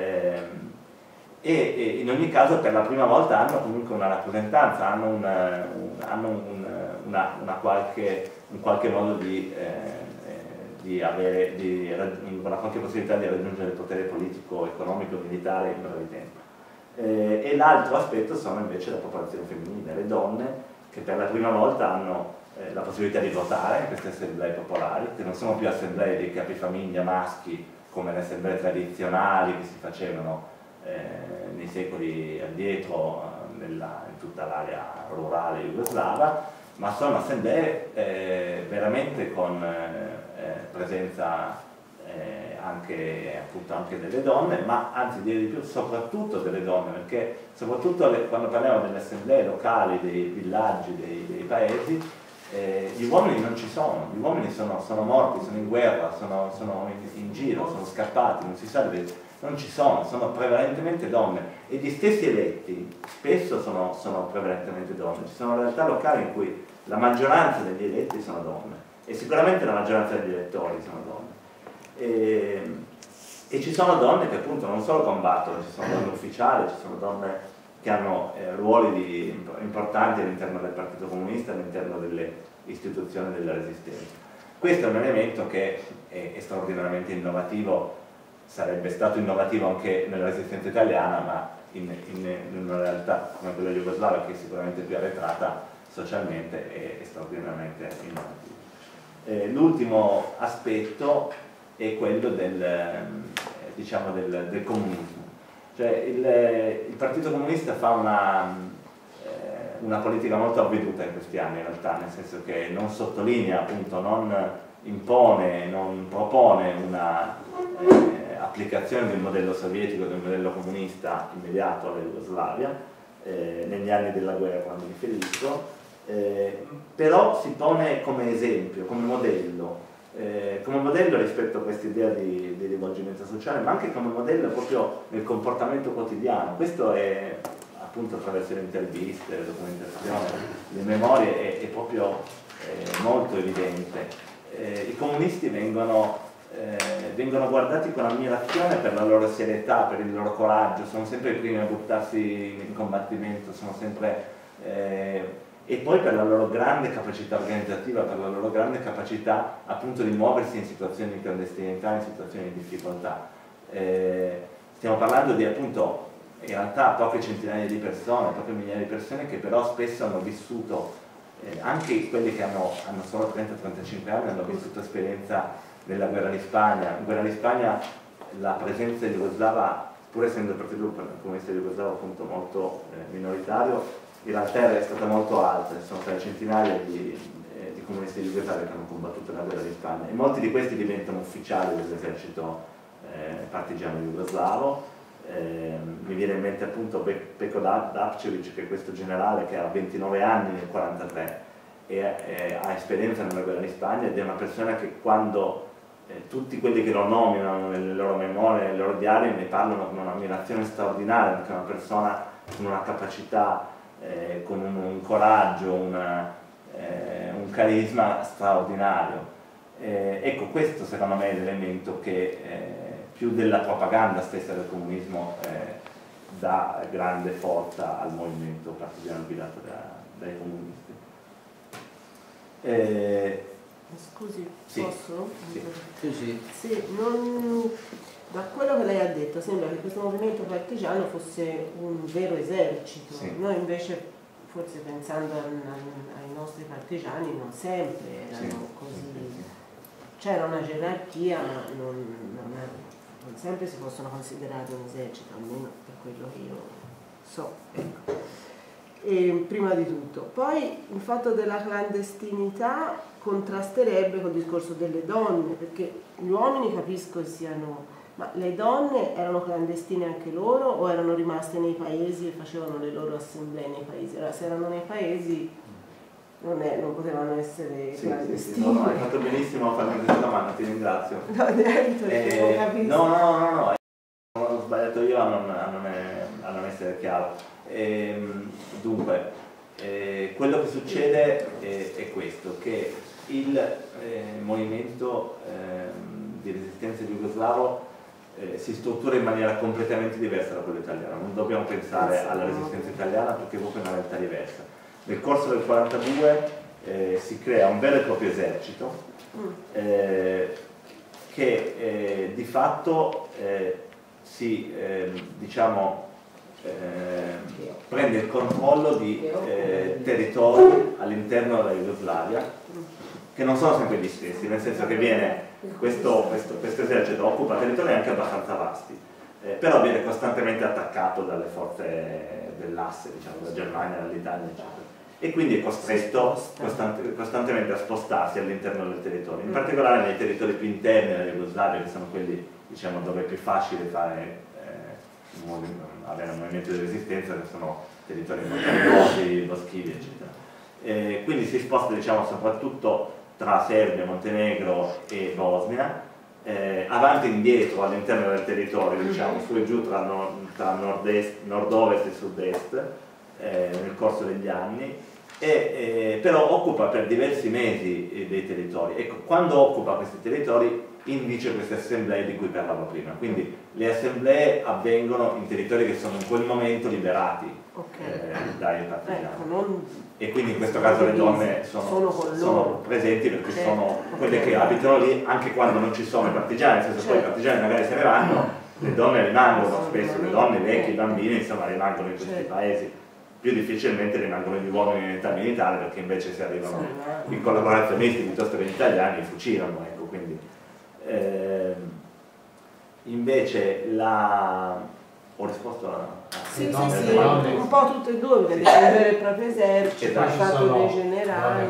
S1: Eh, E, e in ogni caso per la prima volta hanno comunque una rappresentanza, hanno, una, un, hanno un, una, una qualche, un qualche modo di, eh, di avere di, una qualche possibilità di raggiungere il potere politico, economico, militare in breve tempo. Eh, e l'altro aspetto sono invece la popolazione femminile, le donne che per la prima volta hanno eh, la possibilità di votare in queste assemblee popolari, che non sono più assemblee dei capifamiglia maschi come le assemblee tradizionali che si facevano eh, nei secoli addietro eh, nella, in tutta l'area rurale jugoslava, ma sono assemblee eh, veramente con eh, presenza eh, anche, appunto, anche delle donne, ma anzi direi di più soprattutto delle donne, perché soprattutto le, quando parliamo delle assemblee locali, dei villaggi, dei, dei paesi, eh, gli uomini non ci sono, gli uomini sono, sono morti, sono in guerra, sono, sono in, in giro, sono scappati, non si sa dove, non ci sono, sono prevalentemente donne, e gli stessi eletti spesso sono, sono prevalentemente donne. Ci sono realtà locali in cui la maggioranza degli eletti sono donne, e sicuramente la maggioranza degli elettori sono donne. E, e ci sono donne che appunto non solo combattono, ci sono donne ufficiali, ci sono donne che hanno eh, ruoli di, importanti all'interno del Partito Comunista, all'interno delle istituzioni della Resistenza. Questo è un elemento che è, è straordinariamente innovativo, sarebbe stato innovativo anche nella Resistenza italiana, ma in, in, in una realtà come quella jugoslava, che è sicuramente più arretrata socialmente, è, è straordinariamente innovativo. Eh, L'ultimo aspetto è quello del, eh, diciamo del, del comunismo. Cioè il, il Partito Comunista fa una, eh, una politica molto avveduta in questi anni in realtà, nel senso che non sottolinea, appunto, non impone, non propone una eh, applicazione del modello sovietico, del modello comunista immediato alla Jugoslavia, eh, negli anni della guerra mi riferisco, eh, però si pone come esempio, come modello, Eh, come modello rispetto a questa idea di, di rivolgimento sociale, ma anche come modello proprio nel comportamento quotidiano. Questo è appunto attraverso le interviste, le documentazioni, le memorie, è, è proprio eh, molto evidente. Eh, I comunisti vengono, eh, vengono guardati con ammirazione per la loro serietà, per il loro coraggio, sono sempre i primi a buttarsi in combattimento, sono sempre... Eh, e poi per la loro grande capacità organizzativa, per la loro grande capacità appunto di muoversi in situazioni di clandestinità, in situazioni di difficoltà. Eh, stiamo parlando di appunto in realtà poche centinaia di persone, poche migliaia di persone che però spesso hanno vissuto, eh, anche quelli che hanno, hanno solo trenta trentacinque anni, hanno vissuto esperienza nella guerra di Spagna. In guerra di Spagna la presenza jugoslava, pur essendo il Partito Comunista Jugoslavo appunto molto eh, minoritario, in realtà è stata molto alta, ci sono state centinaia di, eh, di comunisti jugoslavi che hanno combattuto nella guerra di Spagna, e molti di questi diventano ufficiali dell'esercito eh, partigiano jugoslavo. Eh, mi viene in mente appunto Pe Peko Dapčević, che è questo generale che ha ventinove anni nel millenovecentoquarantatré e, e ha esperienza nella guerra di Spagna, ed è una persona che quando eh, tutti quelli che lo nominano nelle loro memorie, nelle loro diari, ne parlano con un'ammirazione straordinaria, perché è una persona con una capacità, Eh, con un, un coraggio, una, eh, un carisma straordinario. Eh, ecco, questo secondo me è l'elemento che eh, più della propaganda stessa del comunismo eh, dà grande forza al movimento partigiano guidato da, dai comunisti. Eh,
S5: Scusi,
S1: sì,
S5: posso?
S1: Sì.
S4: Sì, sì.
S5: Sì, non... Da quello che lei ha detto sembra che questo movimento partigiano fosse un vero esercito.
S1: Sì.
S5: Noi invece, forse pensando a, a, ai nostri partigiani, non sempre erano
S1: Sì.
S5: così. C'era una gerarchia, ma non, non, è, non sempre si possono considerare un esercito, almeno per quello che io so. Ecco. E, prima di tutto. Poi il fatto della clandestinità contrasterebbe col discorso delle donne, perché gli uomini capisco siano... Ma le donne erano clandestine anche loro o erano rimaste nei paesi e facevano le loro assemblee nei paesi? Allora, se erano nei paesi non, è, non potevano essere
S1: sì,
S5: clandestine.
S1: sì, sì. No, no, hai fatto benissimo a farmi questa domanda, ti ringrazio.
S5: No, niente, perché non
S1: Eh,
S5: capisco.
S1: no, no, no, no, ho sbagliato io a non, a non, è, a non essere chiaro. Ehm, dunque, eh, quello che succede è, è questo, che il eh, movimento eh, di resistenza jugoslavo Eh, si struttura in maniera completamente diversa da quella italiana. Non dobbiamo pensare alla resistenza italiana perché è proprio una realtà diversa. Nel corso del millenovecentoquarantadue eh, si crea un vero e proprio esercito eh, che eh, di fatto eh, si eh, diciamo, eh, prende il controllo di eh, territori all'interno della Jugoslavia che non sono sempre gli stessi, nel senso che viene questo, questo, questo esercito occupa territori anche abbastanza vasti, eh, però viene costantemente attaccato dalle forze dell'asse, diciamo, dalla Germania, dall'Italia, eccetera. E quindi è costretto costante, costantemente a spostarsi all'interno del territorio, in particolare nei territori più interni della Jugoslavia, che sono quelli, diciamo, dove è più facile fare, eh, un avere un movimento di resistenza, che sono territori montagnosi, boschivi, eccetera. Eh, quindi si sposta, diciamo, soprattutto tra Serbia, Montenegro e Bosnia, eh, avanti e indietro all'interno del territorio, diciamo, su e giù tra, no, tra nord-est, nord-ovest e sud-est, eh, nel corso degli anni, e, eh, però occupa per diversi mesi eh, dei territori. Ecco, quando occupa questi territori indice queste assemblee di cui parlavo prima, quindi le assemblee avvengono in territori che sono in quel momento liberati, okay, eh, dai partigiani. Ecco, non... e quindi in questo caso le donne sono, sono, sono presenti perché certo, sono okay, quelle che abitano lì anche quando non ci sono i partigiani, nel senso certo, poi i partigiani magari se ne vanno, le donne rimangono spesso, le donne, i vecchi, i bambini, insomma, rimangono in questi certo, paesi. Più difficilmente rimangono gli uomini in età militare, perché invece se arrivano i collaborazionisti piuttosto che gli italiani fucilano, ecco, quindi eh, invece la... ho risposto a...
S5: Sì, sì, sì, un po' tutte e due, perché c'è il vero e proprio esercito, il fatto dei generali.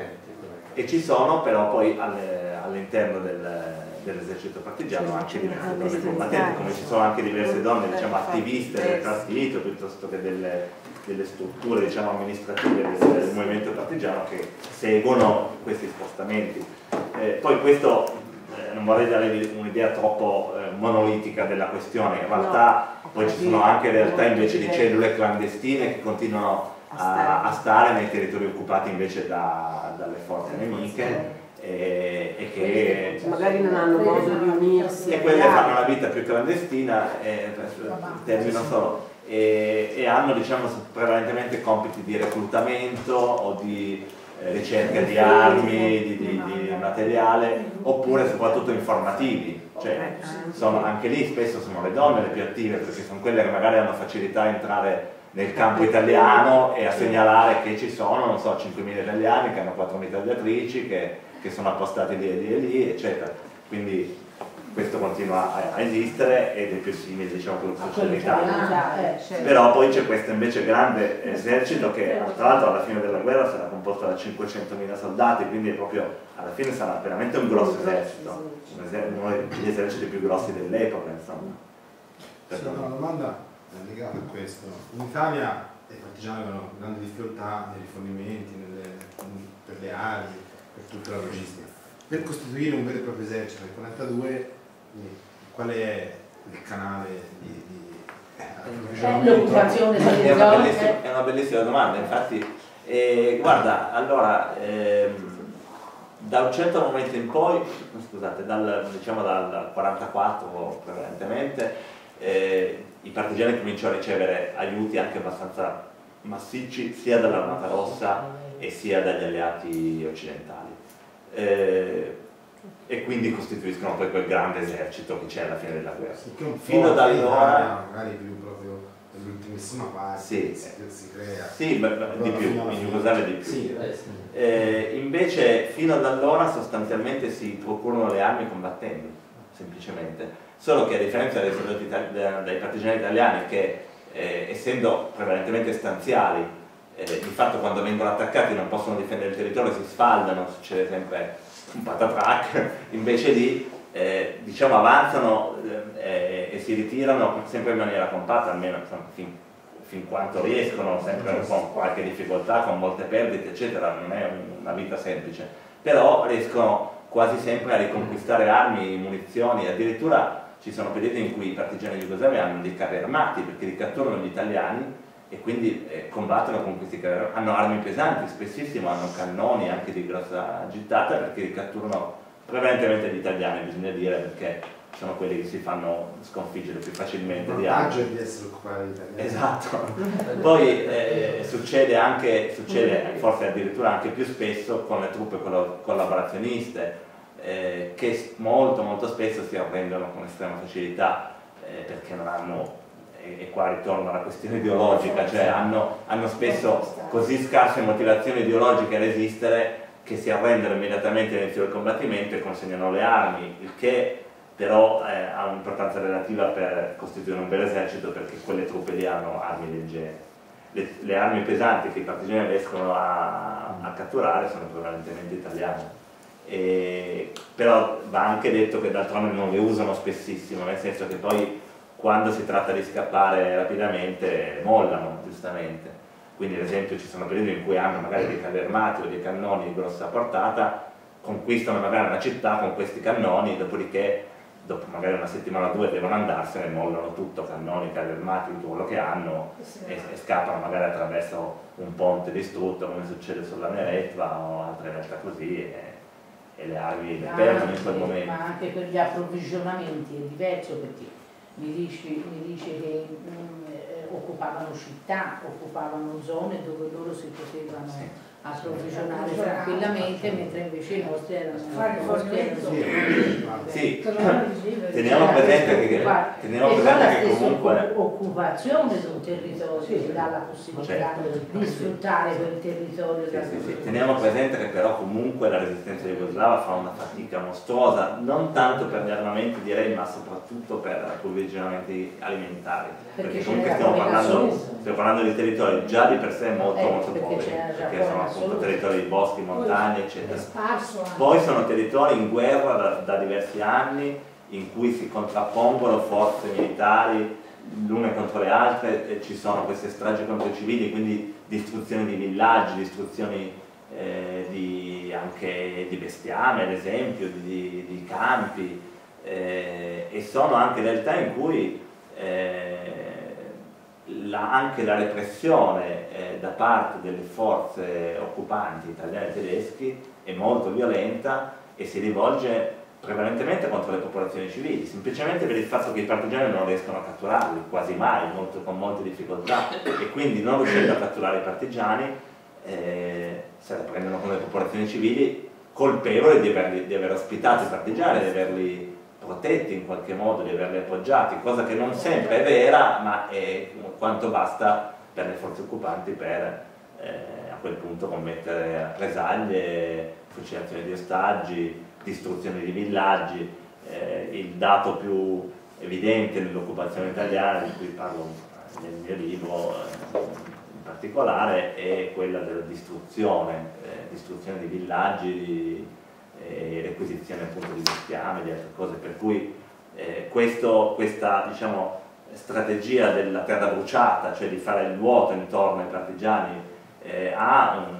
S1: E ci sono però poi all'interno del, dell'esercito partigiano cioè, anche diverse donne combattenti, come ci sono anche diverse donne, diciamo, attiviste del partito piuttosto che delle, delle strutture, diciamo, amministrative del, del movimento partigiano che seguono questi spostamenti. Eh, poi questo eh, non vorrei dare un'idea troppo eh, monolitica della questione, in realtà no, poi ci sono anche realtà invece di cellule clandestine che continuano a, a stare nei territori occupati invece da, dalle forze nemiche. E, e che
S5: magari non hanno modo di unirsi
S1: e quelle fanno una vita più clandestina, eh, termino solo, e, e hanno, diciamo, prevalentemente compiti di reclutamento o di eh, ricerca di armi, di, di, di materiale, oppure soprattutto informativi, cioè sono, anche lì spesso sono le donne le più attive, perché sono quelle che magari hanno facilità a entrare nel campo italiano e a segnalare che ci sono, non so, cinquemila italiani che hanno quattro mitragliatrici, che che sono appostati lì e lì e lì, eccetera. Quindi questo continua a, a esistere ed è più simile, diciamo, a quello che succede in Italia. Però poi c'è questo invece grande esercito che tra l'altro alla fine della guerra sarà composto da cinquecentomila soldati, quindi è proprio, alla fine sarà veramente un grosso esercito, uno degli eserciti più grossi dell'epoca, insomma.
S6: Sì, una domanda legata a questo. In Italia i partigiani avevano grandi difficoltà nei rifornimenti, nelle, per le armi, per tutta la logistica. Per costituire un vero e proprio esercito nel quarantadue, qual è il canale di, di
S2: l'occupazione delle zone?
S1: È una bellissima domanda, infatti, eh, guarda, allora, ehm, da un certo momento in poi, scusate, dal, diciamo dal quarantaquattro prevalentemente, eh, i partigiani cominciano a ricevere aiuti anche abbastanza massicci sia dall'Armata Rossa e sia dagli alleati occidentali. Eh, e quindi costituiscono poi quel grande esercito che c'è alla fine della guerra.
S6: Sì, che un
S1: fino ad allora,
S6: magari più proprio nell'ultimissima parte
S1: sì,
S6: si, si crea.
S1: Sì, beh, di più, in Jugoslavia di più.
S6: Sì, eh, sì.
S1: Eh, invece fino ad allora sostanzialmente si procurano le armi combattendo, semplicemente. Solo che a differenza dei, soldati, dai partigiani italiani che eh, essendo prevalentemente stanziali, Eh, di fatto quando vengono attaccati non possono difendere il territorio, si sfaldano, succede sempre un patatrac, invece lì eh, diciamo avanzano eh, e si ritirano sempre in maniera compatta, almeno insomma, fin, fin quanto riescono, sempre con qualche difficoltà, con molte perdite eccetera, non è una vita semplice, però riescono quasi sempre a riconquistare armi, munizioni, addirittura ci sono periodi in cui i partigiani jugoslavi hanno dei carri armati perché li catturano gli italiani e quindi eh, combattono con questi carri, hanno armi pesanti, spessissimo hanno cannoni anche di grossa gittata perché li catturano prevalentemente gli italiani, bisogna dire, perché sono quelli che si fanno sconfiggere più facilmente.
S6: Il vantaggio è di essere occupati gli italiani.
S1: Esatto. Poi eh, succede anche, succede forse addirittura anche più spesso con le truppe collaborazioniste eh, che molto molto spesso si arrendono con estrema facilità eh, perché non hanno, e qua ritorno alla questione ideologica, cioè hanno, hanno spesso così scarse motivazioni ideologiche a resistere che si arrendono immediatamente all'inizio del combattimento e consegnano le armi, il che però eh, ha un'importanza relativa per costituire un bel esercito, perché quelle truppe lì hanno armi leggere. Le, le armi pesanti che i partigiani riescono a, a catturare sono prevalentemente italiane. E, però va anche detto che d'altronde non le usano spessissimo, nel senso che poi quando si tratta di scappare rapidamente mollano, giustamente. Quindi ad esempio ci sono periodi in cui hanno magari dei carri armati o dei cannoni di grossa portata, conquistano magari una città con questi cannoni, dopodiché dopo magari una settimana o due devono andarsene, mollano tutto, cannoni, carri armati, tutto quello che hanno, e, e scappano magari attraverso un ponte distrutto, come succede sulla Neretva o altre realtà così, e, e le armi le perdono in quel momento.
S2: Ma anche per gli approvvigionamenti è diverso, perché mi dice, mi dice che mh, eh, occupavano città, occupavano zone dove loro si potevano
S1: Sì.
S2: approvvigionare tranquillamente, mentre invece i nostri erano
S3: Fare
S2: i nostri erano
S1: Sì,
S3: Sì.
S1: teniamo presente che, teniamo
S2: e poi la
S1: presente che
S2: stessa
S1: comunque...
S2: occupazione di un territorio ti dà la possibilità
S1: Certo.
S2: di sfruttare quel territorio.
S1: Sì,
S2: da
S1: sì, sì.
S2: dove-
S1: Teniamo presente che però comunque la resistenza jugoslava fa una fatica mostruosa, non tanto per gli armamenti direi, ma soprattutto per approvvigionamenti alimentari, perché,
S2: Perché
S1: comunque
S2: c'era
S1: stiamo
S2: poi
S1: parlando,
S2: l'assoluto.
S1: stiamo parlando di territori già di per sé molto
S2: Eh,
S1: molto
S2: perché
S1: poveri,
S2: c'era già
S1: perché
S2: poi
S1: sono appunto
S2: l'assoluto.
S1: territori di boschi, montagne, eccetera.
S3: Sparso anche.
S1: Poi sono territori in guerra da, da diversi anni, in cui si contrappongono forze militari l'une contro le altre, e ci sono queste stragi contro i civili, quindi distruzioni di villaggi, distruzioni eh, di, anche di bestiame, ad esempio, di, di campi, eh, e sono anche realtà in cui eh, la, anche la repressione eh, da parte delle forze occupanti italiane e tedeschi è molto violenta e si rivolge prevalentemente contro le popolazioni civili, semplicemente per il fatto che i partigiani non riescono a catturarli, quasi mai, molto, con molte difficoltà, e quindi non riuscendo a catturare i partigiani eh, se la prendono con le popolazioni civili, colpevoli di, averli, di aver ospitato i partigiani, di averli protetti in qualche modo, di averli appoggiati, cosa che non sempre è vera, ma è quanto basta per le forze occupanti per eh, a quel punto commettere rappresaglie, fucilazioni di ostaggi, distruzione di villaggi. Eh, il dato più evidente dell'occupazione italiana, di cui parlo nel mio libro eh, in particolare, è quella della distruzione, eh, distruzione di villaggi, di, eh, requisizione appunto di bestiame, di altre cose, per cui eh, questo, questa diciamo, strategia della terra bruciata, cioè di fare il vuoto intorno ai partigiani, eh, ha un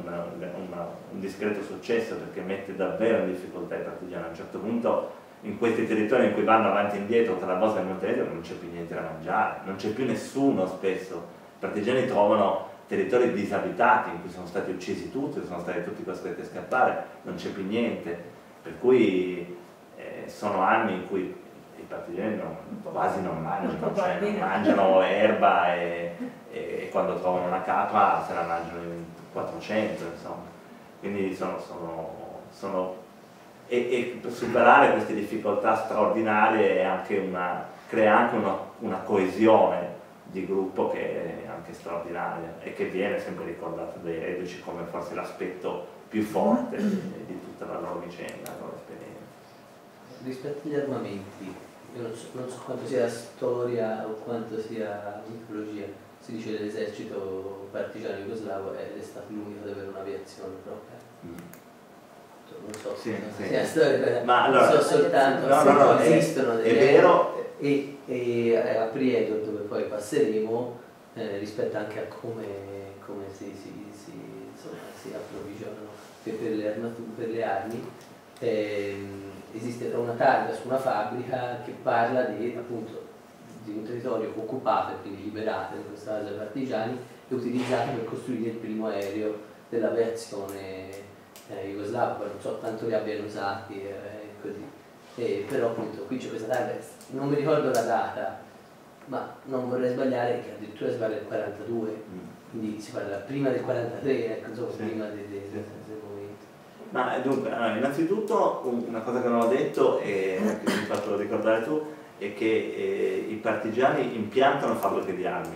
S1: un discreto successo, perché mette davvero in difficoltà i partigiani. A un certo punto in questi territori in cui vanno avanti e indietro tra la Bosnia e il Montenegro non c'è più niente da mangiare, non c'è più nessuno spesso. I partigiani trovano territori disabitati in cui sono stati uccisi tutti, sono stati tutti costretti a scappare, non c'è più niente, per cui eh, sono anni in cui i partigiani non, quasi non mangiano, cioè non mangiano erba e, e quando trovano una capra se la mangiano in quattrocento, insomma. Quindi sono, sono, sono e, e per superare queste difficoltà straordinarie è anche una, crea anche una, una coesione di gruppo che è anche straordinaria e che viene sempre ricordata dai reduci come forse l'aspetto più forte di, di tutta la loro vicenda, la loro esperienza.
S4: Rispetto agli armamenti, io non so, non so quanto sia storia o quanto sia mitologia. Si dice che l'esercito partigiano jugoslavo è stato l'unico ad avere un'aviazione propria. Mm. Non so
S1: sì,
S4: se
S1: sì.
S4: è storia,
S1: ma
S4: non
S1: allora,
S4: so soltanto
S1: no, no, no,
S4: esistono
S1: è, è vero.
S4: E, e a Prieto, dove poi passeremo, eh, rispetto anche a come, come si, si, si, insomma, si approvvigionano per, per, le, armature, per le armi, eh, esiste una targa su una fabbrica che parla di appunto di un territorio occupato e quindi liberato in questo caso dai partigiani e utilizzato per costruire il primo aereo dell'aviazione eh, jugoslava. Poi non so quanto li abbiano usati e eh, così, e, però appunto qui c'è questa targa, non mi ricordo la data, ma non vorrei sbagliare che addirittura si parla del quarantadue, mm. quindi si parla prima del quarantatré, ecco, insomma, sì. prima del, del, del, del momento.
S1: Ma dunque, allora, innanzitutto una cosa che non ho detto e che mi hai fatto ricordare tu, è che eh, i partigiani impiantano fabbriche di armi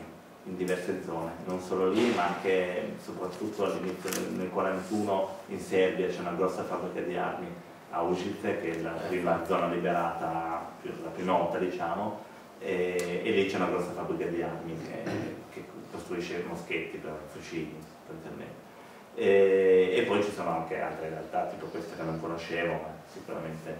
S1: in diverse zone, non solo lì, ma anche soprattutto all'inizio del nel quarantuno in Serbia c'è una grossa fabbrica di armi a Užice, che è la prima zona liberata, la prima volta diciamo, e, e lì c'è una grossa fabbrica di armi che, che costruisce moschetti per fucili sostanzialmente. E, e poi ci sono anche altre realtà, tipo queste che non conoscevo, ma sicuramente.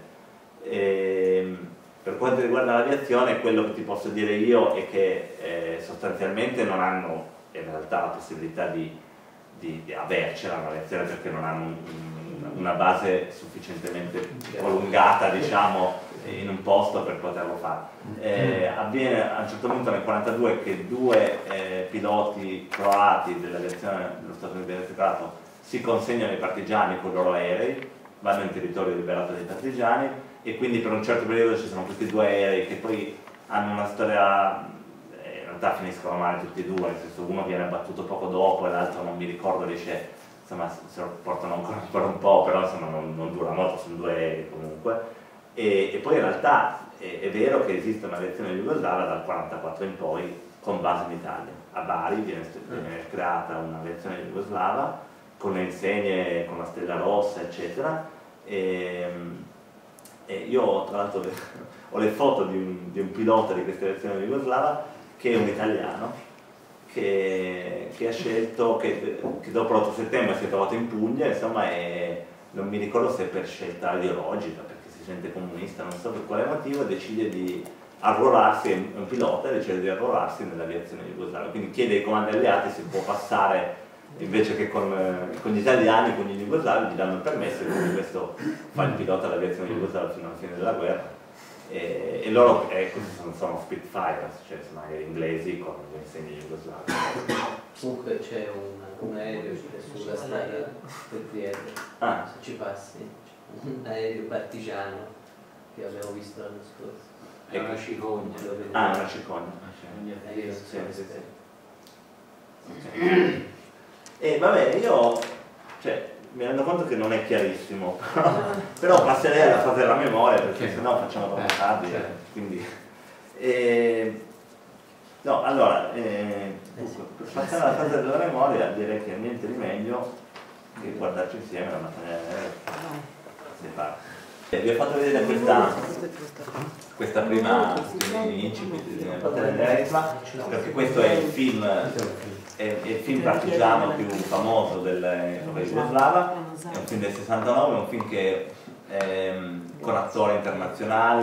S1: E, per quanto riguarda l'aviazione, quello che ti posso dire io è che eh, sostanzialmente non hanno in realtà la possibilità di, di, di avercela l'aviazione, perché non hanno un, una base sufficientemente prolungata, diciamo, in un posto per poterlo fare. Eh, avviene a un certo punto nel quarantadue che due eh, piloti croati dell'aviazione dello Stato Unito Croato si consegnano ai partigiani con i loro aerei, vanno in territorio liberato dai partigiani, e quindi per un certo periodo ci sono questi due aerei che poi hanno una storia, in realtà finiscono male tutti e due, nel senso uno viene abbattuto poco dopo e l'altro non mi ricordo, riesce, insomma se lo portano ancora per un po', però insomma non, non dura molto, sono due aerei comunque. E, e poi in realtà è, è vero che esiste un'aviazione jugoslava dal quarantaquattro in poi con base in Italia. A Bari viene, viene creata un'aviazione jugoslava con le insegne, con la stella rossa, eccetera. E, e io tra l'altro ho le foto di un, di un pilota di questa aviazione jugoslava che è un italiano che, che ha scelto, che, che dopo l'otto settembre si è trovato in Puglia, insomma, e non mi ricordo se per scelta ideologica, perché si sente comunista, non so per quale motivo, decide di arruolarsi, è un pilota, decide di arruolarsi nell'aviazione jugoslava, quindi chiede ai comandi alleati se può passare invece che con, con gli italiani, con gli jugoslavi, gli danno il permesso, e quindi questo fa il pilota all'aviazione jugoslava fino alla fine della guerra. E, e loro eh, questi sono, sono Spitfire, cioè sono aerei inglesi con le insegne jugoslavi.
S4: Comunque c'è un, un aereo sulla strada per Trieste,
S1: Ah.
S4: se ci passi, un aereo partigiano che abbiamo visto l'anno scorso.
S7: È una cicogna.
S1: Ah, una cicogna.
S4: Aereo
S1: Sì, sì, sì.
S4: Okay.
S1: E vabbè, io cioè, mi rendo conto che non è chiarissimo, però passerei alla fase della memoria, perché sennò facciamo troppo tardi.
S7: certo.
S1: Quindi, e, no, allora, eh, dunque, per passare alla fase della memoria direi che niente di meglio che guardarci insieme la mattina si fa. Eh, vi ho fatto vedere questa, questa prima incipit di Battaglia dell'Eretma, perché questo è il film, è, è il film partigiano più famoso dell'epoca jugoslava, è un film del sessantanove, è un film che ehm, con attori internazionali,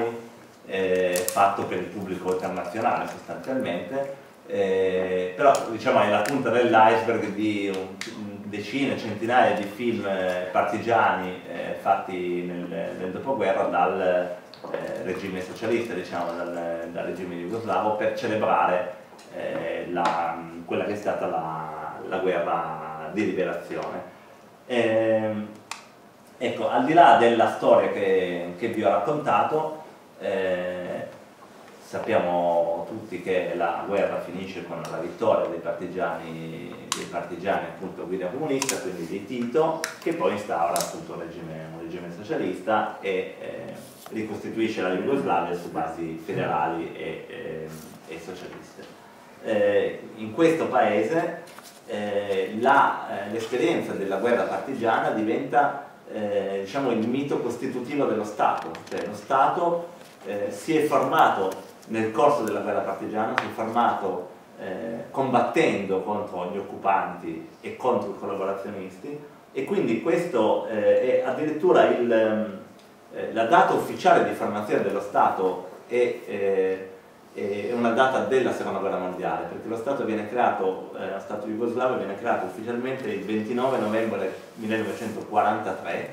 S1: eh, fatto per il pubblico internazionale sostanzialmente, eh, però diciamo è la punta dell'iceberg di un, decine, centinaia di film eh, partigiani eh, fatti nel, nel dopoguerra dal eh, regime socialista, diciamo, dal, dal regime jugoslavo, per celebrare eh, la, quella che è stata la, la guerra di liberazione. E, ecco, al di là della storia che, che vi ho raccontato, eh, sappiamo tutti che la guerra finisce con la vittoria dei partigiani, dei partigiani appunto guida comunista, quindi di Tito, che poi instaura appunto un regime, un regime socialista e eh, ricostituisce la Jugoslavia su basi federali e, eh, e socialiste. Eh, in questo paese eh, l'esperienza eh, della guerra partigiana diventa eh, diciamo, il mito costitutivo dello Stato, cioè lo Stato eh, si è formato nel corso della guerra partigiana, si è formato eh, combattendo contro gli occupanti e contro i collaborazionisti, e quindi questo eh, è addirittura il, eh, la data ufficiale di formazione dello Stato è, eh, è una data della seconda guerra mondiale, perché lo Stato viene creato, eh, lo Stato jugoslavo viene creato ufficialmente il ventinove novembre millenovecentoquarantatré,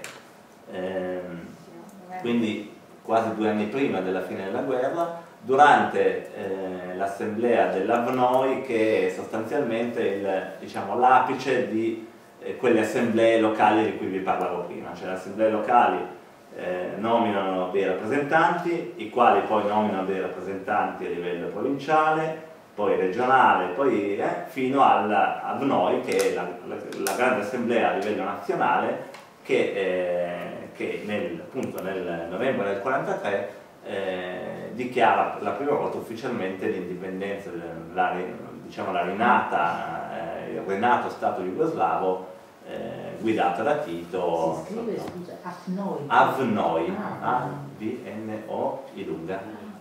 S1: ehm, quindi quasi due anni prima della fine della guerra, durante eh, l'assemblea dell'Avnoj, che è sostanzialmente il, diciamo, l'apice di eh, quelle assemblee locali di cui vi parlavo prima. Cioè le assemblee locali eh, nominano dei rappresentanti, i quali poi nominano dei rappresentanti a livello provinciale, poi regionale, poi eh, fino all'Avnoj, che è la, la, la grande assemblea a livello nazionale, che, eh, che nel, appunto, nel novembre del quarantatré eh, dichiara la prima volta ufficialmente l'indipendenza, la, diciamo, la rinata, eh, il rinato Stato jugoslavo eh, guidato da Tito.
S2: Si scrive, scusa, Avnoj.
S1: Avnoj,
S2: Ah.
S1: A V N O I lunga.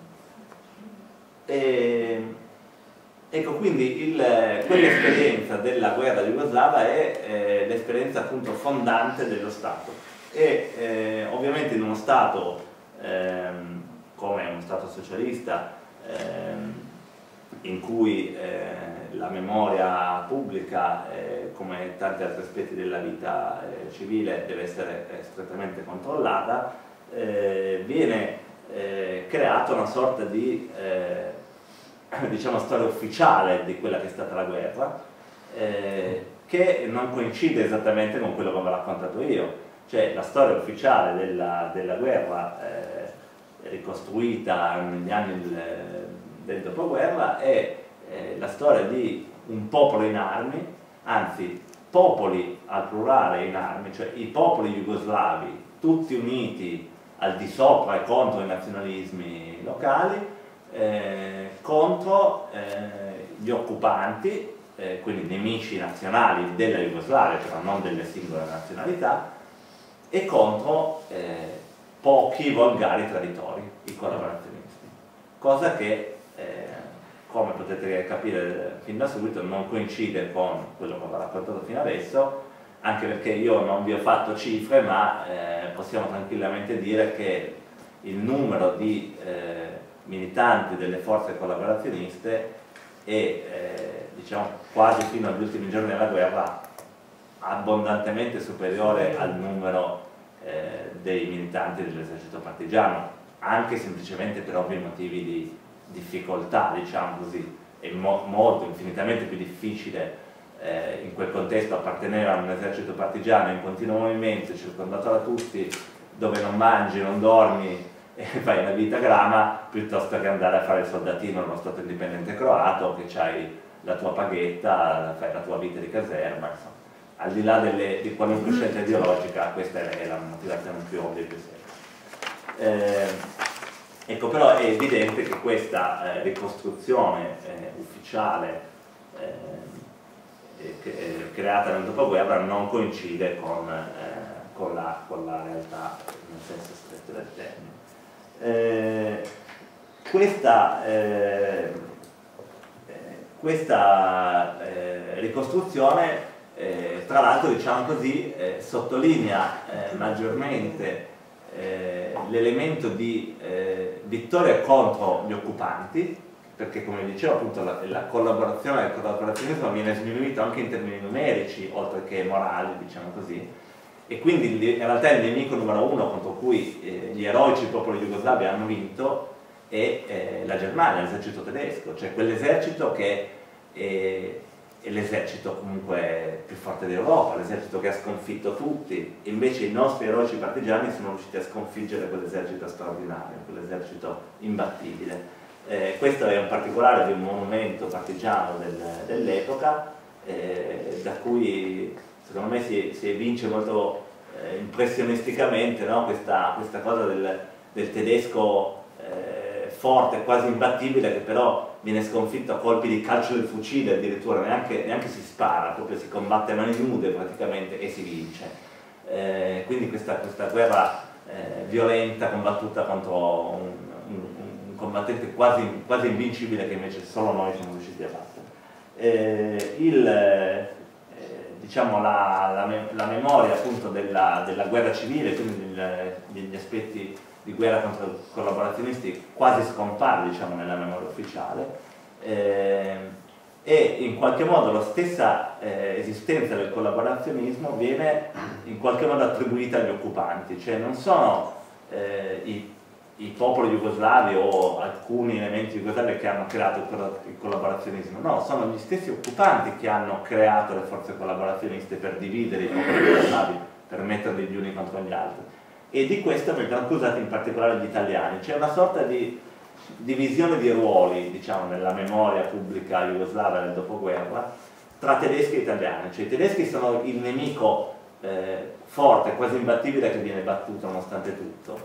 S1: E, ecco, quindi il- quell'esperienza della guerra jugoslava è eh, l'esperienza appunto fondante dello Stato. E eh, ovviamente in uno Stato ehm, come uno Stato socialista ehm, in cui eh, la memoria pubblica, eh, come tanti altri aspetti della vita eh, civile, deve essere eh, strettamente controllata, eh, viene eh, creata una sorta di eh, diciamo, storia ufficiale di quella che è stata la guerra, eh, che non coincide esattamente con quello che ho raccontato io. Cioè la storia ufficiale della, della guerra eh, ricostruita negli anni del, del dopoguerra è eh, la storia di un popolo in armi, anzi popoli al plurale in armi, cioè i popoli jugoslavi tutti uniti al di sopra e contro i nazionalismi locali, eh, contro eh, gli occupanti, eh, quindi nemici nazionali della Jugoslavia, però non delle singole nazionalità, e contro eh, pochi volgari traditori, i collaborazionisti, cosa che eh, come potete capire fin da subito non coincide con quello che ho raccontato fino adesso, anche perché io non vi ho fatto cifre, ma eh, possiamo tranquillamente dire che il numero di eh, militanti delle forze collaborazioniste è eh, diciamo, quasi fino agli ultimi giorni della guerra abbondantemente superiore al numero eh, dei militanti dell'esercito partigiano, anche semplicemente per ovvi motivi di difficoltà, diciamo così. È mo molto, infinitamente più difficile eh, in quel contesto appartenere a un esercito partigiano in continuo movimento, circondato da tutti, dove non mangi, non dormi e fai una vita grama, piuttosto che andare a fare il soldatino nello Stato indipendente croato, che c'hai la tua paghetta, fai la tua vita di caserma, insomma. Al di là delle, di qualunque scelta ideologica, questa è la motivazione più ovvia e più seria. Eh, ecco, però è evidente che questa eh, ricostruzione eh, ufficiale eh, eh, creata nel dopoguerra non coincide con, eh, con, la, con la realtà nel senso stretto del termine. Eh, questa eh, questa eh, ricostruzione Eh, tra l'altro, diciamo così, eh, sottolinea eh, maggiormente eh, l'elemento di eh, vittoria contro gli occupanti, perché come dicevo appunto la, la collaborazione del collaborazionismo viene sminuito anche in termini numerici, oltre che morali, diciamo così, e quindi in realtà il nemico numero uno contro cui eh, gli eroici popoli jugoslavi hanno vinto è eh, la Germania, l'esercito tedesco, cioè quell'esercito che eh, è l'esercito comunque più forte d'Europa, l'esercito che ha sconfitto tutti. Invece i nostri eroici partigiani sono riusciti a sconfiggere quell'esercito straordinario, quell'esercito imbattibile. Eh, questo è un particolare di un monumento partigiano del, dell'epoca, eh, da cui secondo me si, si evince molto eh, impressionisticamente, no? questa, questa cosa del, del tedesco eh, forte, quasi imbattibile, che però viene sconfitto a colpi di calcio del fucile, addirittura neanche, neanche si spara, proprio si combatte a mani nude praticamente e si vince. Eh, quindi questa, questa guerra eh, violenta, combattuta contro un, un, un combattente quasi, quasi invincibile, che invece solo noi siamo riusciti a battere. Eh, il, eh, diciamo la, la, me la memoria appunto della, della guerra civile, quindi del, degli aspetti di guerra contro i collaborazionisti quasi scompare, diciamo, nella memoria ufficiale, eh, e in qualche modo la stessa eh, esistenza del collaborazionismo viene in qualche modo attribuita agli occupanti, cioè non sono eh, i, i popoli jugoslavi o alcuni elementi jugoslavi che hanno creato il, il collaborazionismo, no, sono gli stessi occupanti che hanno creato le forze collaborazioniste per dividere i popoli jugoslavi, per metterli gli uni contro gli altri. E di questo vengono accusati in particolare gli italiani. C'è una sorta di divisione di ruoli, diciamo, nella memoria pubblica jugoslava del dopoguerra tra tedeschi e italiani. Cioè i tedeschi sono il nemico eh, forte, quasi imbattibile, che viene battuto nonostante tutto.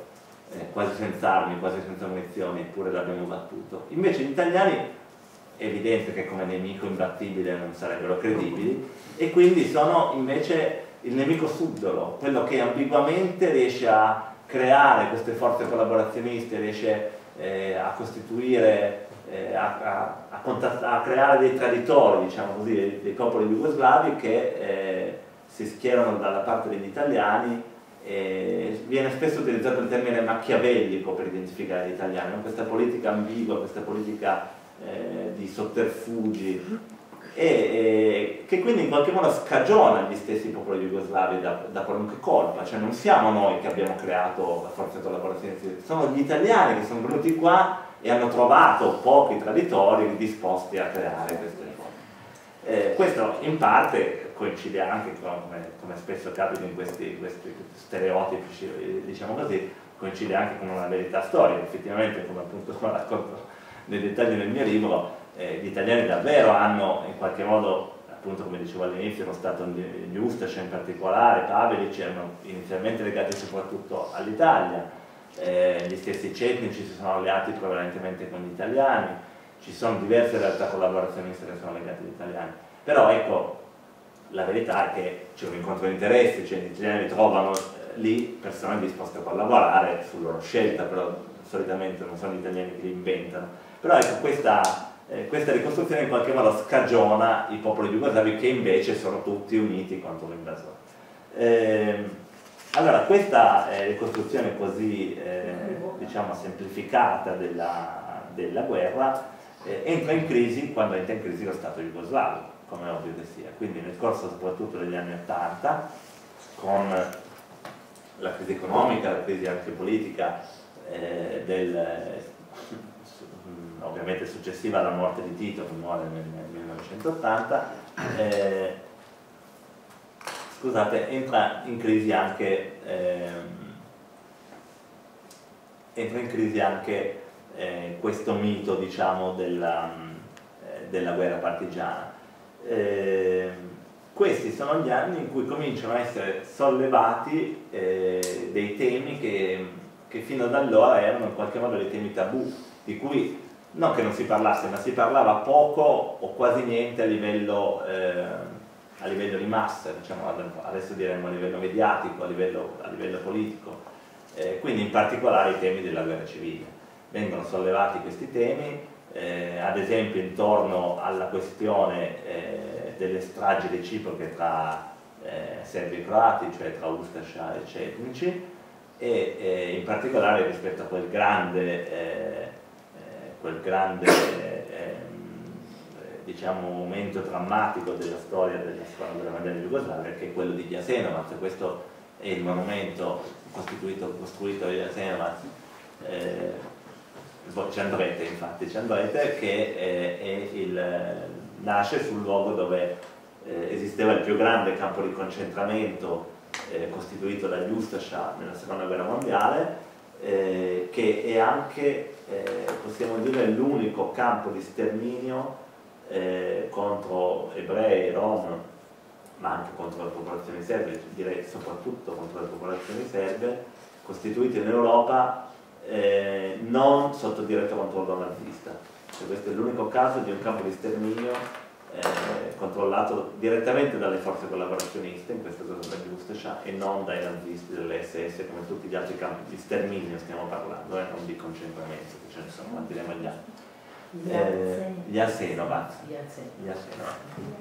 S1: eh, quasi senza armi, quasi senza munizioni, eppure l'abbiamo battuto. Invece gli italiani è evidente che come nemico imbattibile non sarebbero credibili, e quindi sono invece il nemico subdolo, quello che ambiguamente riesce a creare queste forze collaborazioniste, riesce eh, a costituire, eh, a, a, a, a creare dei traditori, diciamo così, dei, dei popoli jugoslavi che eh, si schierano dalla parte degli italiani. Eh, viene spesso utilizzato il termine machiavellico per identificare gli italiani, no? Questa politica ambigua, questa politica eh, di sotterfugi, e, e che quindi in qualche modo scagiona gli stessi popoli jugoslavi da, da qualunque colpa. Cioè non siamo noi che abbiamo creato la forza di collaborazione, sono gli italiani che sono venuti qua e hanno trovato pochi traditori disposti a creare queste forze. Eh, questo in parte coincide anche con, come, come spesso capita in questi, questi stereotipi, diciamo così, coincide anche con una verità storica. Effettivamente, come appunto racconto nei dettagli nel mio libro, Eh, gli italiani davvero hanno in qualche modo, appunto come dicevo all'inizio, lo Stato di Ustaša in particolare, Pavelić, erano inizialmente legati soprattutto all'Italia, eh, gli stessi cetnici si sono alleati prevalentemente con gli italiani, ci sono diverse realtà collaborazioniste che sono legate agli italiani, però ecco, la verità è che c'è un incontro di interessi, cioè gli italiani trovano eh, lì persone disposte a collaborare su loro scelta, però solitamente non sono gli italiani che li inventano, però ecco questa Eh, questa ricostruzione in qualche modo scagiona i popoli jugoslavi, che invece sono tutti uniti contro l'invasore. Eh, allora, questa eh, ricostruzione così eh, diciamo semplificata della, della guerra eh, entra in crisi quando entra in crisi lo Stato jugoslavo, come è ovvio che sia. Quindi nel corso soprattutto degli anni Ottanta, con la crisi economica, la crisi anche politica eh, del ovviamente successiva alla morte di Tito, che muore nel millenovecentottanta, eh, scusate, entra in crisi anche, ehm, entra in crisi anche eh, questo mito, diciamo, della, eh, della guerra partigiana. Eh, questi sono gli anni in cui cominciano a essere sollevati eh, dei temi che, che fino ad allora erano in qualche modo dei temi tabù, di cui non che non si parlasse, ma si parlava poco o quasi niente a livello, eh, a livello di massa, diciamo, adesso diremmo a livello mediatico, a livello, a livello politico, eh, quindi in particolare i temi della guerra civile. Vengono sollevati questi temi, eh, ad esempio intorno alla questione eh, delle stragi reciproche tra eh, serbi e croati, cioè tra Ustaša e cetnici, e eh, in particolare rispetto a quel grande eh, quel grande eh, diciamo, momento drammatico della storia della squadra della bandiera jugoslavia, che è quello di Jasenovac. Questo è il monumento costituito, costruito a Jasenovac, eh, ci andrete infatti, ci andrete, che eh, è il, nasce sul luogo dove eh, esisteva il più grande campo di concentramento eh, costituito dagli Ustaša nella seconda guerra mondiale, eh, che è anche Eh, possiamo dire l'unico campo di sterminio eh, contro ebrei, rom, ma anche contro le popolazioni serbe, direi soprattutto contro le popolazioni serbe, costituito in Europa eh, non sotto diretto controllo nazista. Cioè, questo è l'unico caso di un campo di sterminio eh, controllato direttamente dalle forze collaborazioniste, in questo caso dagli Ustaša, e non dai nazisti dell'esse esse, come tutti gli altri campi di sterminio stiamo parlando, eh, non di concentramento, che ce ne sono, quanti ne vogliamo. Eh, gli Jasenovac. Gli Jasenovac.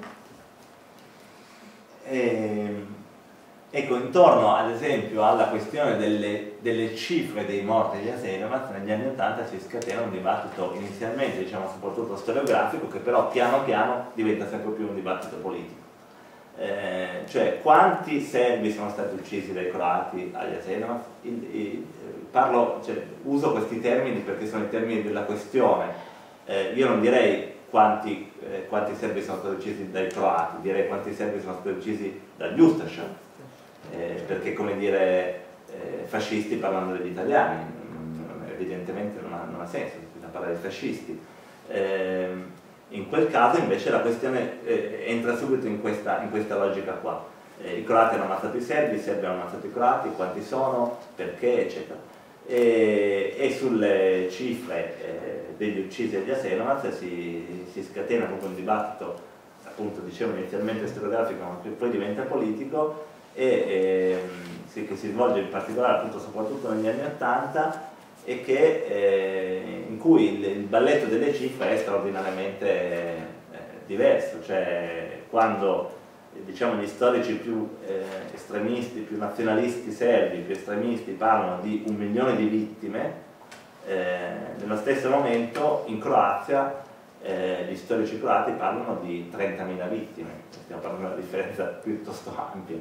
S1: E, ecco, intorno ad esempio alla questione delle, delle cifre dei morti di Jasenovac, negli anni Ottanta si scatena un dibattito inizialmente, diciamo, soprattutto storiografico, che però piano piano diventa sempre più un dibattito politico. Eh, cioè, quanti serbi sono stati uccisi dai croati a Jasenovac? Il, il, parlo, cioè, uso questi termini perché sono i termini della questione. Eh, io non direi quanti, eh, quanti serbi sono stati uccisi dai croati, direi quanti serbi sono stati uccisi dagli Ustaša, eh, perché, come dire, eh, fascisti parlando degli italiani, mh, evidentemente non ha, non ha senso, bisogna parlare dei fascisti. Eh, in quel caso invece la questione eh, entra subito in questa, in questa logica qua. Eh, I croati hanno ammazzato i serbi, i serbi hanno ammazzato i croati, quanti sono, perché, eccetera. e, e sulle cifre eh, degli uccisi agli Jasenovac si, si scatena proprio un dibattito, appunto dicevo inizialmente storiografico ma che poi diventa politico e eh, si, che si svolge in particolare appunto soprattutto negli anni Ottanta e che, eh, in cui il, il balletto delle cifre è straordinariamente eh, diverso, cioè quando diciamo gli storici più eh, estremisti, più nazionalisti serbi, più estremisti parlano di un milione di vittime, eh, nello stesso momento in Croazia eh, gli storici croati parlano di trentamila vittime, stiamo parlando di una differenza piuttosto ampia.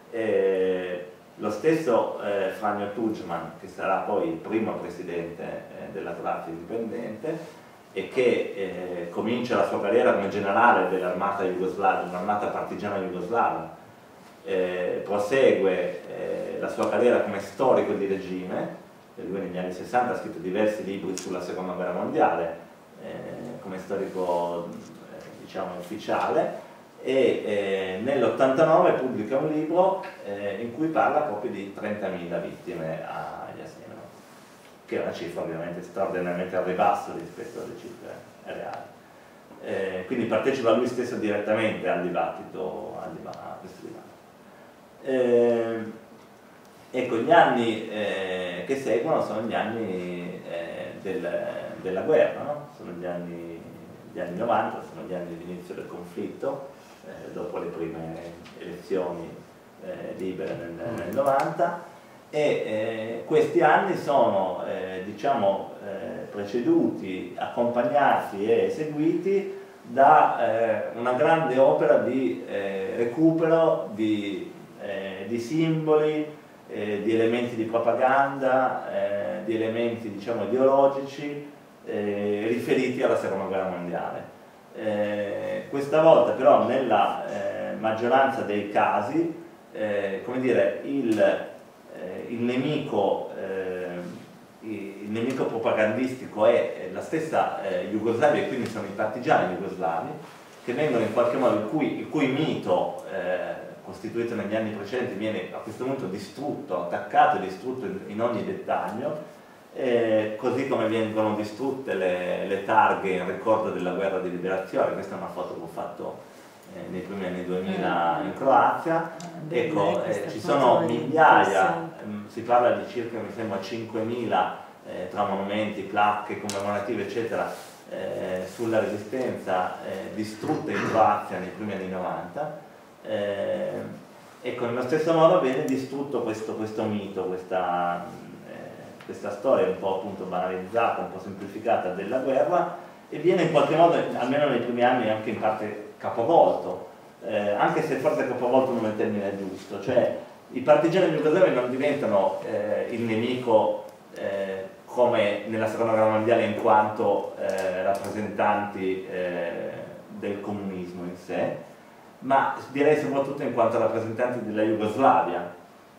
S1: Eh, lo stesso eh, Franjo Tudjman, che sarà poi il primo presidente eh, della Croazia indipendente, e che eh, comincia la sua carriera come generale dell'armata jugoslava, un'armata partigiana jugoslava, eh, prosegue eh, la sua carriera come storico di regime, e lui negli anni sessanta ha scritto diversi libri sulla seconda guerra mondiale, eh, come storico eh, diciamo ufficiale, e eh, nell'ottantanove pubblica un libro eh, in cui parla proprio di trentamila vittime agli Jasenovac, che è una cifra ovviamente straordinariamente al ribasso rispetto alle cifre reali. Eh, quindi partecipa lui stesso direttamente al dibattito, al dibattito, a questo dibattito. Eh, ecco, gli anni eh, che seguono sono gli anni eh, del, della guerra, no? Sono gli anni, gli anni novanta, sono gli anni di inizio del conflitto, eh, dopo le prime elezioni eh, libere nel, nel novanta. E eh, questi anni sono eh, diciamo, eh, preceduti, accompagnati e seguiti da eh, una grande opera di eh, recupero di, eh, di simboli, eh, di elementi di propaganda, eh, di elementi diciamo, ideologici eh, riferiti alla seconda guerra mondiale. Eh, questa volta però nella eh, maggioranza dei casi eh, come dire, il il nemico, eh, il nemico propagandistico è la stessa eh, Jugoslavia, e quindi sono i partigiani jugoslavi che vengono in qualche modo, il cui, il cui mito eh, costituito negli anni precedenti viene a questo punto distrutto, attaccato e distrutto in, in ogni dettaglio, eh, così come vengono distrutte le, le targhe in ricordo della guerra di liberazione. Questa è una foto che ho fatto Eh, nei primi anni duemila in Croazia. Ecco, eh, ci sono migliaia, ehm, si parla di circa, mi sembra, cinquemila eh, tra monumenti, placche commemorative eccetera eh, sulla resistenza eh, distrutte in Croazia nei primi anni novanta. Eh, ecco, nello stesso modo viene distrutto questo, questo mito, questa, eh, questa storia un po' appunto banalizzata, un po' semplificata della guerra, e viene in qualche modo, almeno nei primi anni, anche in parte capovolto, eh, anche se forse capovolto non è il termine giusto, cioè i partigiani jugoslavi non diventano eh, il nemico eh, come nella seconda guerra mondiale in quanto eh, rappresentanti eh, del comunismo in sé, ma direi soprattutto in quanto rappresentanti della Jugoslavia,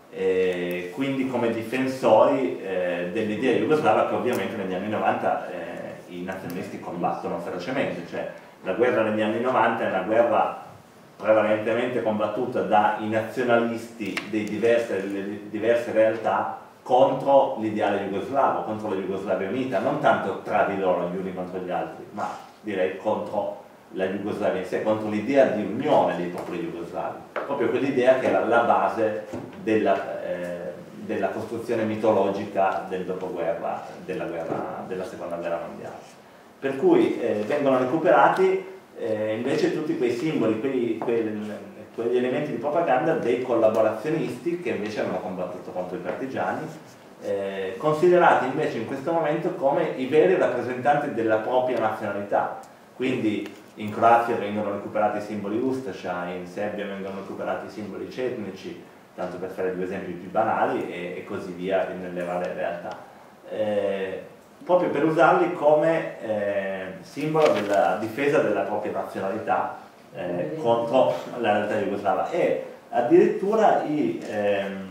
S1: eh, quindi come difensori eh, dell'idea jugoslava che ovviamente negli anni novanta eh, i nazionalisti combattono ferocemente, cioè la guerra negli anni novanta è una guerra prevalentemente combattuta dai nazionalisti dei diverse, delle diverse realtà contro l'ideale jugoslavo, contro la Jugoslavia unita, non tanto tra di loro gli uni contro gli altri, ma direi contro la Jugoslavia in sé, contro l'idea di unione dei popoli jugoslavi, proprio quell'idea che era la base della, eh, della costruzione mitologica del dopoguerra, della, guerra, della seconda guerra mondiale. Per cui eh, vengono recuperati eh, invece tutti quei simboli, quei, quei, quegli elementi di propaganda dei collaborazionisti che invece hanno combattuto contro i partigiani, eh, considerati invece in questo momento come i veri rappresentanti della propria nazionalità. Quindi in Croazia vengono recuperati i simboli Ustaša, in Serbia vengono recuperati i simboli cetnici, tanto per fare due esempi più banali, e, e così via nelle varie realtà. Eh, proprio per usarli come eh, simbolo della difesa della propria nazionalità eh, contro la realtà jugoslava. E addirittura i, ehm,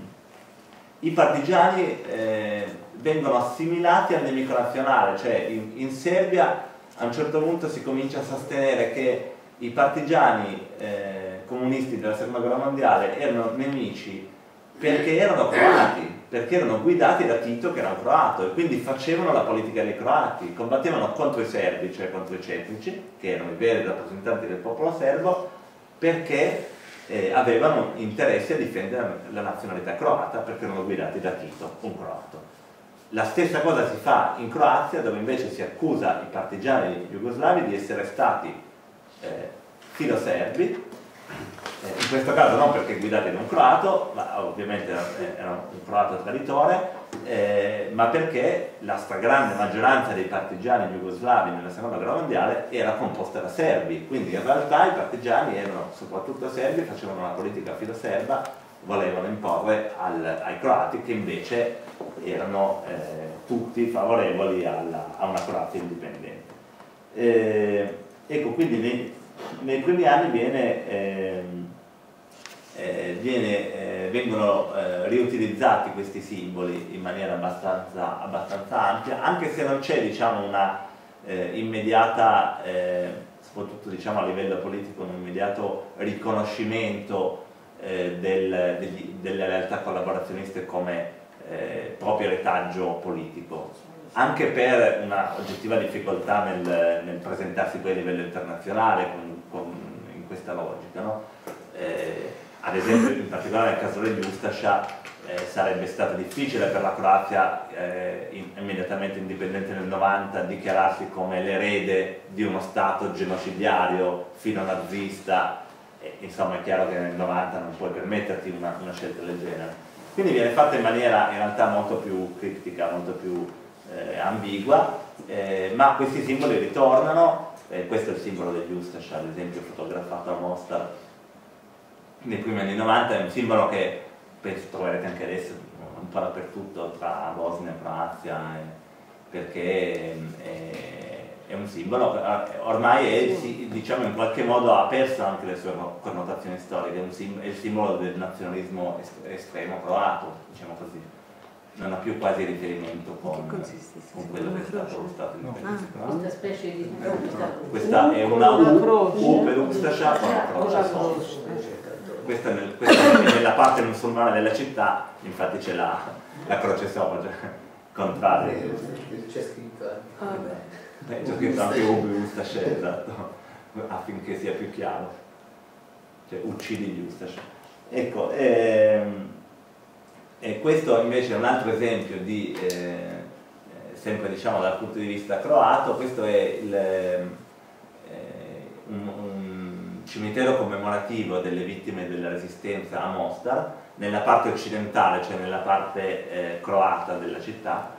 S1: i partigiani eh, vengono assimilati al nemico nazionale, cioè in, in Serbia a un certo punto si comincia a sostenere che i partigiani eh, comunisti della seconda guerra mondiale erano nemici perché erano croati, perché erano guidati da Tito, che era un croato, e quindi facevano la politica dei croati, combattevano contro i serbi, cioè contro i cetnici, che erano i veri rappresentanti del popolo serbo, perché eh, avevano interesse a difendere la nazionalità croata, perché erano guidati da Tito, un croato. La stessa cosa si fa in Croazia, dove invece si accusa i partigiani jugoslavi di essere stati eh, filoserbi, eh, in questo caso non perché guidati da un croato, ma ovviamente era un croato traditore, eh, ma perché la stragrande maggioranza dei partigiani jugoslavi nella seconda guerra mondiale era composta da serbi, quindi in realtà i partigiani erano soprattutto serbi, facevano una politica filoserba, volevano imporre al, ai croati, che invece erano eh, tutti favorevoli alla, a una Croazia indipendente. Eh, ecco, quindi nei, nei primi anni viene, eh, eh, viene, eh, vengono eh, riutilizzati questi simboli in maniera abbastanza, abbastanza ampia, anche se non c'è, diciamo, una eh, immediata, eh, soprattutto, diciamo, a livello politico, un immediato riconoscimento eh, del, degli, delle realtà collaborazioniste come eh, proprio retaggio politico, anche per una oggettiva difficoltà nel, nel presentarsi poi a livello internazionale con, con, in questa logica, no? Eh, ad esempio, in particolare nel caso dell'Ustascia eh, sarebbe stato difficile per la Croazia, eh, in, immediatamente indipendente nel novanta, dichiararsi come l'erede di uno Stato genocidario, filo-nazista, e, insomma è chiaro che nel novanta non puoi permetterti una, una scelta del genere. Quindi viene fatta in maniera in realtà molto più criptica, molto più eh, ambigua, eh, ma questi simboli ritornano, eh, questo è il simbolo degli Ustascia, ad esempio fotografato a Mostar nei primi anni novanta, è un simbolo che penso troverete anche adesso un po' dappertutto tra Bosnia e Croazia, eh, perché è, è un simbolo, ormai è, diciamo, in qualche modo ha perso anche le sue connotazioni storiche, è, un simbolo, è il simbolo del nazionalismo estremo croato, diciamo così, non ha più quasi riferimento con, con quello che è stato lo Stato indipendente.
S2: Questa specie di...
S1: Questa è una U, U per Ustascia con la croce sopra. Questa, nel, questa è nella parte musulmana della città, infatti c'è la, la croce sopra, cioè contraria.
S4: C'è scritto
S1: Beh, c'è scritto anche U per Ustascia, esatto, affinché sia più chiaro, cioè uccidi gli Ustascia. Ecco, ehm, e questo invece è un altro esempio di, eh, sempre, diciamo, dal punto di vista croato. Questo è il, eh, un, un cimitero commemorativo delle vittime della resistenza a Mostar, nella parte occidentale, cioè nella parte eh, croata della città,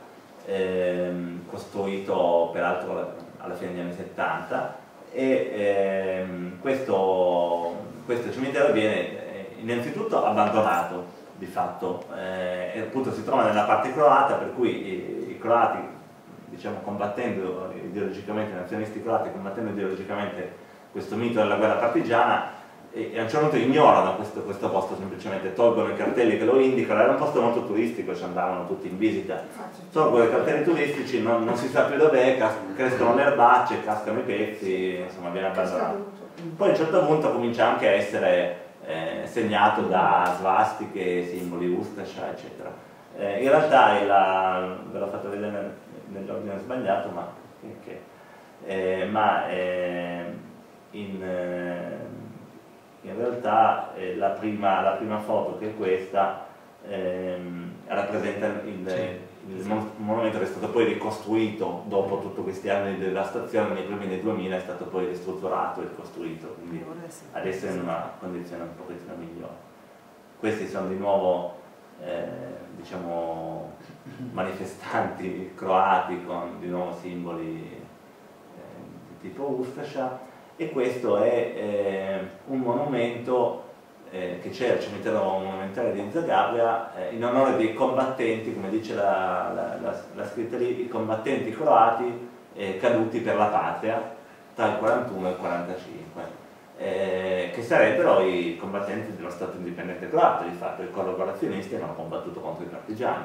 S1: ehm, costruito peraltro alla fine degli anni settanta, e ehm, questo, questo cimitero viene eh, innanzitutto abbandonato di fatto, eh, e appunto si trova nella parte croata, per cui i, i croati, diciamo, combattendo ideologicamente, i nazionisti croati combattendo ideologicamente questo mito della guerra partigiana, e a un certo punto ignorano questo, questo posto, semplicemente tolgono i cartelli che lo indicano. Era un posto molto turistico, ci andavano tutti in visita, tolgono i cartelli turistici, non, non si sa più dov'è, crescono le erbacce, cascano i pezzi, insomma viene abbandonato. Poi a un certo punto comincia anche a essere eh, segnato da svastiche, simboli Ustascia, eccetera. Eh, in realtà è la, ve l'ho fatto vedere nell'ordine sbagliato, ma, okay. eh, ma eh, in, eh, in realtà eh, la, prima, la prima foto, che è questa, ehm, rappresenta il, il monumento che è stato poi ricostruito dopo tutti questi anni di devastazione. Nei primi del duemila è stato poi ristrutturato e ricostruito, quindi adesso è in una condizione un pochettino migliore. Questi sono di nuovo eh, diciamo manifestanti croati con di nuovo simboli eh, di tipo Ustascia. E questo è eh, un monumento eh, che c'è al cimitero monumentale di Zagabria eh, in onore dei combattenti, come dice la, la, la, la scritta lì, i combattenti croati eh, caduti per la patria tra il quarantuno e il quarantacinque, eh, che sarebbero i combattenti dello Stato indipendente croato, di fatto i collaborazionisti che hanno combattuto contro i partigiani.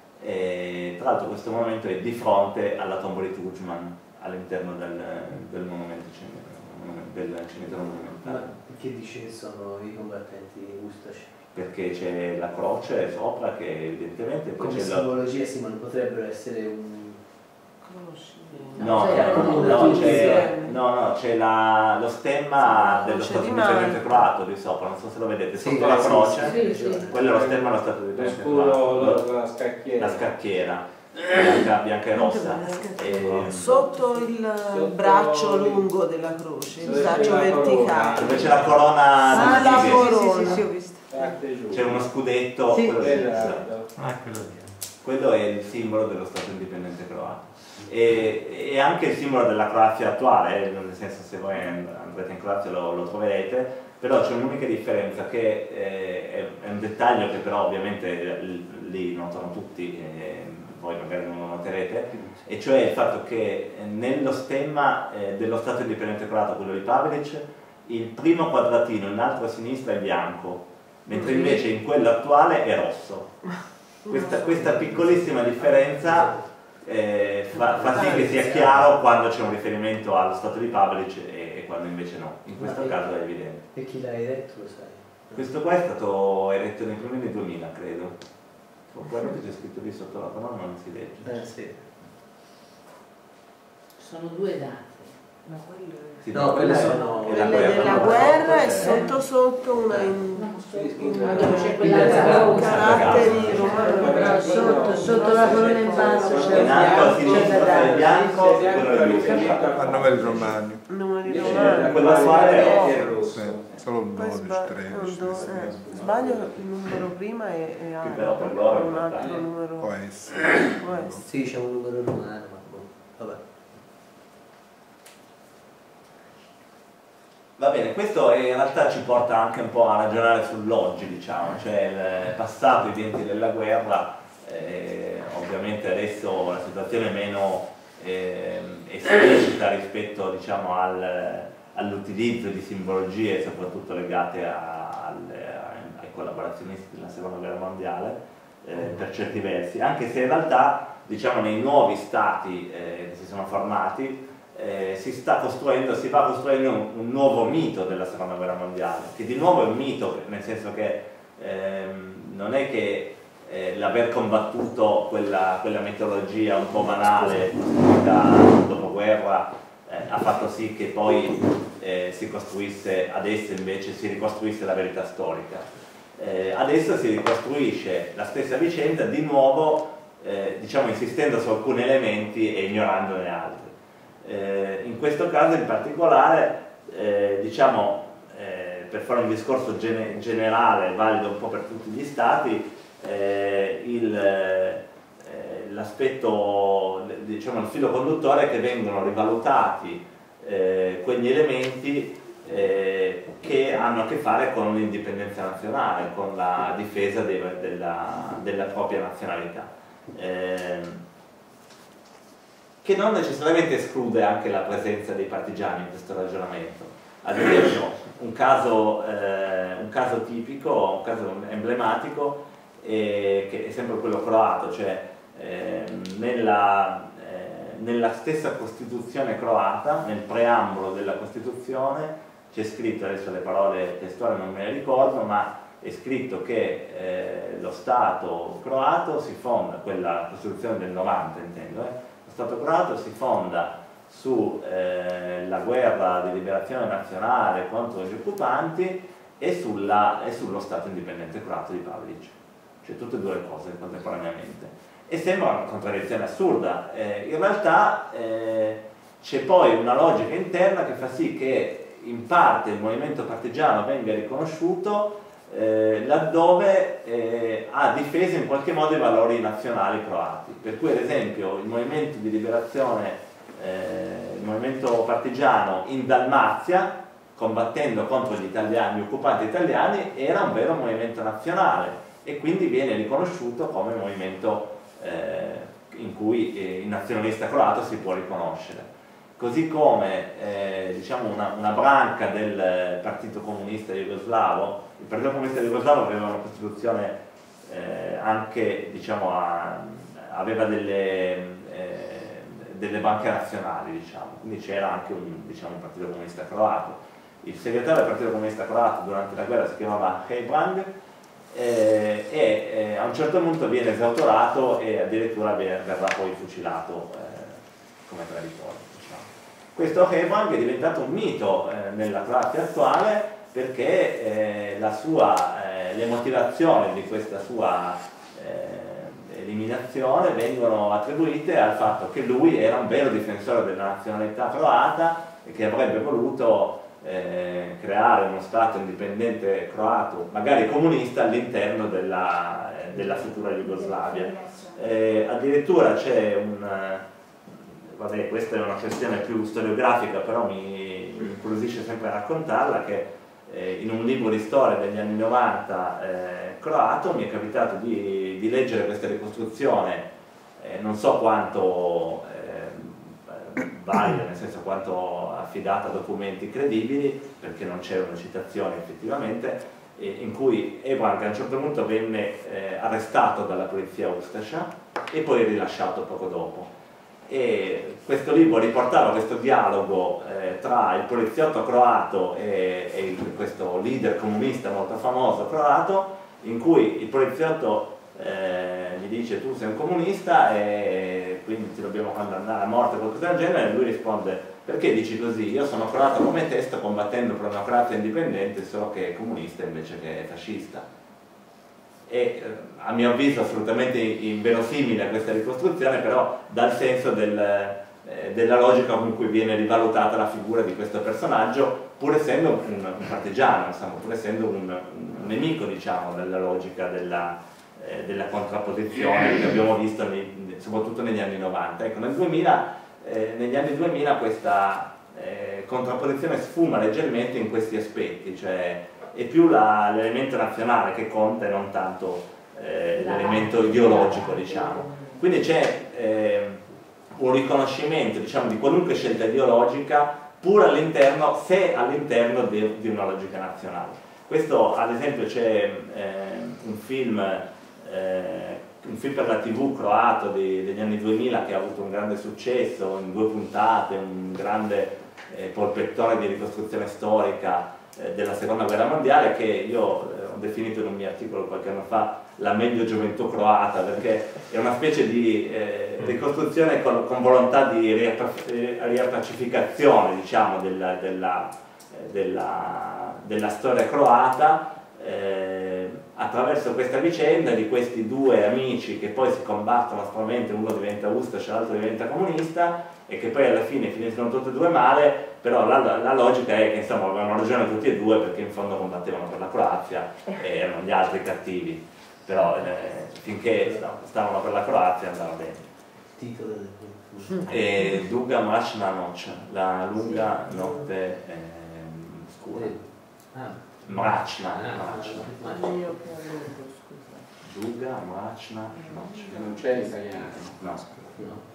S1: E, tra l'altro questo monumento è di fronte alla tomba di Tudjman all'interno del, del monumento cimitero. del cimitero monumentale.
S4: Ma che dice che sono i combattenti Ustascia?
S1: perché c'è la croce sopra che evidentemente poi
S4: Come
S1: c'è la...
S4: simbologia sì, ma non potrebbero essere un...
S1: No,
S2: Cioè,
S1: no,
S2: no,
S1: no, c'è no, no, c'è la- lo stemma
S5: Sì,
S1: dello
S5: croce
S1: Stato
S5: di
S1: indipendente
S5: Malta.
S1: croato di sopra, non so se lo vedete,
S4: Sì,
S1: sotto la
S4: sì,
S1: croce,
S2: sì, sì.
S1: quello è lo stemma dello Stato
S7: Lo
S1: indipendente
S7: scuro,
S1: croato,
S7: la, la scacchiera.
S1: la scacchiera, bianca, bianca e rossa. E-
S5: Sotto il
S7: Sotto
S5: braccio
S7: il-
S5: lungo della croce, il
S7: dove c'è
S5: braccio
S7: la
S5: verticale.
S1: dove c'è la corona
S5: Ah,
S1: di
S5: la
S1: Tigre,
S5: corona.
S3: Sì, sì, sì, ho visto.
S7: Parte giù.
S1: c'è uno scudetto,
S2: Sì.
S1: quello di
S7: Quella-
S1: sinistra.
S6: Ah, quello lì.
S1: Quello è il simbolo dello Stato indipendente croato e, e anche il simbolo della Croazia attuale, eh, nel senso se voi andrete in Croazia lo, lo troverete, però c'è un'unica differenza che eh, è, è un dettaglio che però ovviamente l- lì notano tutti, eh, voi magari non lo noterete, e cioè il fatto che nello stemma eh, dello Stato indipendente croato, quello di Pavelić, il primo quadratino in alto a sinistra è bianco, mentre invece in quello attuale è rosso. Questa, questa piccolissima differenza eh, fa, fa sì che sia chiaro quando c'è un riferimento allo Stato di Pavelić e, e quando invece no. In questo
S4: Ma-
S1: caso è evidente.
S4: E chi l'ha eletto lo sai?
S1: Questo qua è stato eletto nei primi anni duemila, credo. Probabilmente c'è scritto lì sotto la colonna, non si legge.
S4: Eh sì.
S2: Sono due date.
S3: Ma quello
S1: Sì,
S4: No, quelle sono-
S1: è la
S5: Quelle
S1: guerra,
S5: della
S1: no?
S5: guerra e
S1: Eh,
S5: sotto sotto una in,
S2: Ma dove c'è
S5: in
S2: quella data?
S5: caratteri romani.
S2: Sotto, sotto la colonna in basso c'è
S1: in alto a sinistra c'è il
S2: la
S1: bianco e quello di sinistra.
S6: A numeri romani.
S5: Numeri
S7: Invece
S5: romani.
S7: la
S1: Quella attuale
S7: è
S1: è
S7: il rosso.
S6: Sì, solo un
S5: Poi
S6: dodici,
S5: sba-
S6: tredici.
S5: un do-
S6: sì,
S5: eh,
S6: sì.
S5: sbaglio il numero prima è, è A,
S1: però per loro è
S5: un altro
S1: importante.
S5: numero
S6: Può essere.
S5: può essere.
S4: Sì, c'è un numero romano, ma boh, vabbè.
S1: Va bene, questo eh, in realtà ci porta anche un po' a ragionare sull'oggi, diciamo, cioè il passato, i venti della guerra, eh, ovviamente adesso la situazione è meno eh, esplicita rispetto, diciamo, al, all'utilizzo di simbologie, soprattutto legate a, al, ai collaborazionisti della seconda guerra mondiale, eh, per certi versi, anche se in realtà, diciamo, nei nuovi stati eh, che si sono formati, Eh, si sta costruendo, si va costruendo un, un nuovo mito della seconda guerra mondiale, che di nuovo è un mito, nel senso che ehm, non è che eh, l'aver combattuto quella, quella mitologia un po' banale costruita nel dopoguerra eh, ha fatto sì che poi eh, si costruisse, adesso invece si ricostruisse la verità storica. Eh, adesso si ricostruisce la stessa vicenda di nuovo, eh, diciamo, insistendo su alcuni elementi e ignorandone altri. Eh, in questo caso in particolare, eh, diciamo, eh, per fare un discorso gene generale, valido un po' per tutti gli stati, eh, il, eh, l'aspetto, diciamo, il filo conduttore è che vengono rivalutati eh, quegli elementi eh, che hanno a che fare con l'indipendenza nazionale, con la difesa de, della, della propria nazionalità. Eh, che non necessariamente esclude anche la presenza dei partigiani in questo ragionamento. Ad esempio, un caso, eh, un caso tipico, un caso emblematico, eh, che è sempre quello croato, cioè eh, nella, eh, nella stessa Costituzione croata, nel preambolo della Costituzione, c'è scritto, adesso le parole testuali non me le ricordo, ma è scritto che eh, lo Stato croato si fonda, quella Costituzione del novanta intendo, eh, lo Stato croato si fonda sulla eh, guerra di liberazione nazionale contro gli occupanti e, sulla, e sullo Stato indipendente croato di Pavelić, cioè tutte e due le cose contemporaneamente. E sembra una contraddizione assurda, eh, in realtà eh, c'è poi una logica interna che fa sì che in parte il movimento partigiano venga riconosciuto Eh, laddove eh, ha difeso in qualche modo i valori nazionali croati, per cui ad esempio il movimento di liberazione, eh, il movimento partigiano in Dalmazia, combattendo contro gli italiani, gli occupanti italiani, era un vero movimento nazionale e quindi viene riconosciuto come movimento eh, in cui eh, il nazionalista croato si può riconoscere. Così come eh, diciamo una, una branca del Partito Comunista Jugoslavo, il Partito Comunista Jugoslavo aveva una Costituzione eh, anche, diciamo, a, aveva delle, eh, delle banche nazionali, diciamo. Quindi c'era anche un, diciamo, un Partito Comunista croato. Il segretario del Partito Comunista croato durante la guerra si chiamava Hebrang eh, e eh, a un certo punto viene esautorato e addirittura verrà poi fucilato eh, come traditore. Diciamo. Questo Hebron è diventato un mito eh, nella Croazia attuale perché eh, la sua, eh, le motivazioni di questa sua eh, eliminazione vengono attribuite al fatto che lui era un vero difensore della nazionalità croata e che avrebbe voluto eh, creare uno Stato indipendente croato, magari comunista, all'interno della, eh, della futura Jugoslavia. Eh, addirittura c'è un... Vabbè, questa è una questione più storiografica, però mi, mi incuriosisce sempre a raccontarla, che eh, in un libro di storia degli anni novanta eh, croato mi è capitato di, di leggere questa ricostruzione, eh, non so quanto eh, valida, nel senso quanto affidata a documenti credibili, perché non c'erano citazioni effettivamente, eh, in cui Hebron a un certo punto venne eh, arrestato dalla polizia ustascia e poi rilasciato poco dopo. E questo libro riportava questo dialogo eh, tra il poliziotto croato e, e il, questo leader comunista molto famoso croato, in cui il poliziotto eh, gli dice tu sei un comunista e quindi ti dobbiamo condannare a morte o qualcosa del genere, e lui risponde perché dici così? Io sono croato come te, sto combattendo per una Croazia indipendente, solo che è comunista invece che è fascista. E a mio avviso assolutamente inverosimile a questa ricostruzione, però dà il senso del, eh, della logica con cui viene rivalutata la figura di questo personaggio, pur essendo un, un partigiano, insomma, pur essendo un, un nemico, diciamo, della logica della, eh, della contrapposizione che abbiamo visto nei, soprattutto negli anni novanta. Ecco, nel duemila, eh, negli anni duemila questa eh, contrapposizione sfuma leggermente in questi aspetti, cioè è più l'elemento nazionale che conta e non tanto eh, l'elemento ideologico, diciamo. Quindi c'è eh, un riconoscimento, diciamo, di qualunque scelta ideologica, pur all'interno, se all'interno di, di una logica nazionale. Questo, ad esempio, c'è eh, un film eh, un film per la tivù croato di, degli anni duemila che ha avuto un grande successo in due puntate, un grande eh, polpettone di ricostruzione storica della seconda guerra mondiale, che io ho definito in un mio articolo qualche anno fa la meglio gioventù croata, perché è una specie di eh, ricostruzione con, con volontà di riappacificazione, diciamo, della, della, della, della storia croata eh, attraverso questa vicenda di questi due amici che poi si combattono aspramente, uno diventa ustaš, l'altro diventa comunista, e che poi alla fine finiscono tutti e due male, però la, la logica è che insomma avevano ragione tutti e due, perché in fondo combattevano per la Croazia e erano gli altri cattivi, però eh, finché stavano per la Croazia andava bene.
S4: Titolo del
S1: E Duga Mračna noć, la lunga notte eh, scura. Mračna, mračna. Duga Mračna noć.
S7: Non c'è italiano.
S1: No. no.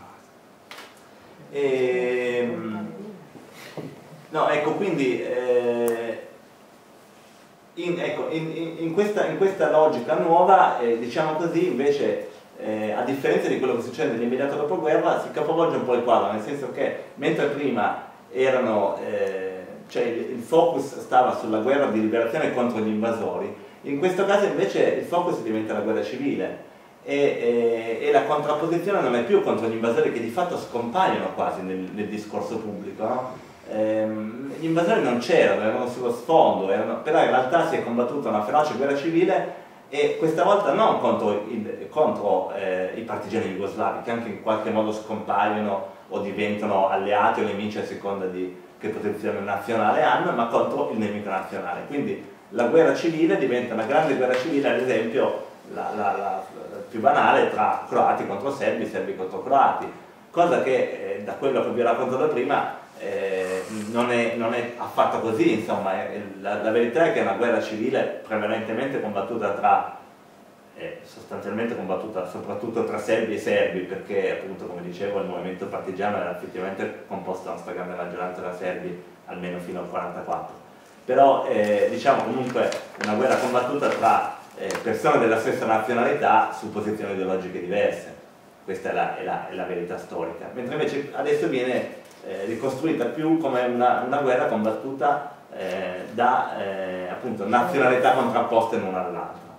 S1: E, no, ecco, quindi eh, in, ecco, in, in, questa, in questa logica nuova, eh, diciamo così, invece, eh, a differenza di quello che succede nell'immediato dopoguerra, si capovolge un po' il quadro, nel senso che mentre prima erano, eh, cioè il, il focus stava sulla guerra di liberazione contro gli invasori, in questo caso invece il focus diventa la guerra civile. E, e, e la contrapposizione non è più contro gli invasori, che di fatto scompaiono quasi nel, nel discorso pubblico, no? ehm, gli invasori non c'erano, erano sullo sfondo, erano, però in realtà si è combattuta una feroce guerra civile, e questa volta non contro, il, contro eh, i partigiani jugoslavi, che anche in qualche modo scompaiono o diventano alleati o nemici a seconda di che posizione nazionale hanno, ma contro il nemico nazionale. Quindi la guerra civile diventa una grande guerra civile, ad esempio La, la, la, la più banale, tra croati contro serbi, serbi contro croati, cosa che eh, da quello che vi ho raccontato prima eh, non, è, non è affatto così, insomma. È, la, la verità è che è una guerra civile prevalentemente combattuta tra, eh, sostanzialmente combattuta soprattutto tra serbi e serbi, perché appunto, come dicevo, il movimento partigiano era effettivamente composto da una stragrande maggioranza da serbi, almeno fino al quarantaquattro. Però eh, diciamo comunque una guerra combattuta tra persone della stessa nazionalità su posizioni ideologiche diverse. Questa è la, è la, è la verità storica, mentre invece adesso viene eh, ricostruita più come una, una guerra combattuta eh, da eh, appunto nazionalità contrapposte l'una all'altra.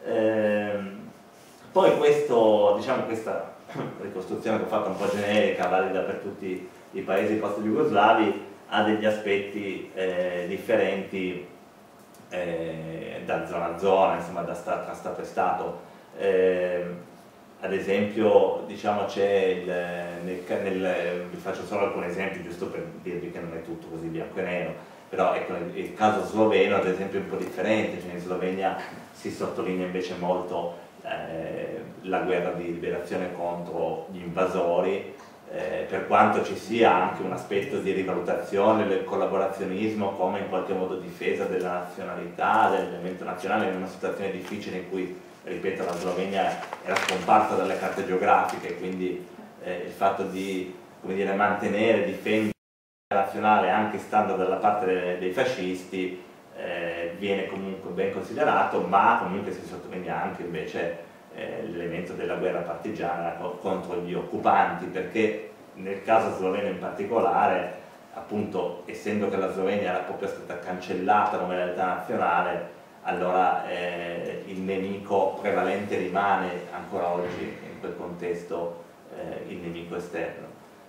S1: Ehm, poi questo, diciamo, questa ricostruzione che ho fatto un po' generica, valida per tutti i paesi post-jugoslavi, ha degli aspetti eh, differenti eh, da zona a zona, insomma, da sta, tra Stato e Stato. Eh, ad esempio, diciamo, c'è il, nel, nel, vi faccio solo alcuni esempi giusto per dirvi che non è tutto così bianco e nero, però ecco, il caso sloveno ad esempio è un po' differente, cioè in Slovenia si sottolinea invece molto eh, la guerra di liberazione contro gli invasori, eh, per quanto ci sia anche un aspetto di rivalutazione del collaborazionismo come in qualche modo difesa della nazionalità, dell'elemento nazionale in una situazione difficile in cui, ripeto, la Slovenia era scomparsa dalle carte geografiche, quindi eh, il fatto di, come dire, mantenere, difendere la nazionale anche stando dalla parte dei, dei fascisti eh, viene comunque ben considerato, ma comunque si sottolinea anche invece eh, l'elemento della guerra partigiana contro gli occupanti, perché nel caso sloveno in particolare, appunto, essendo che la Slovenia era proprio stata cancellata come realtà nazionale, allora eh, il nemico prevalente rimane ancora oggi in quel contesto eh, il nemico esterno.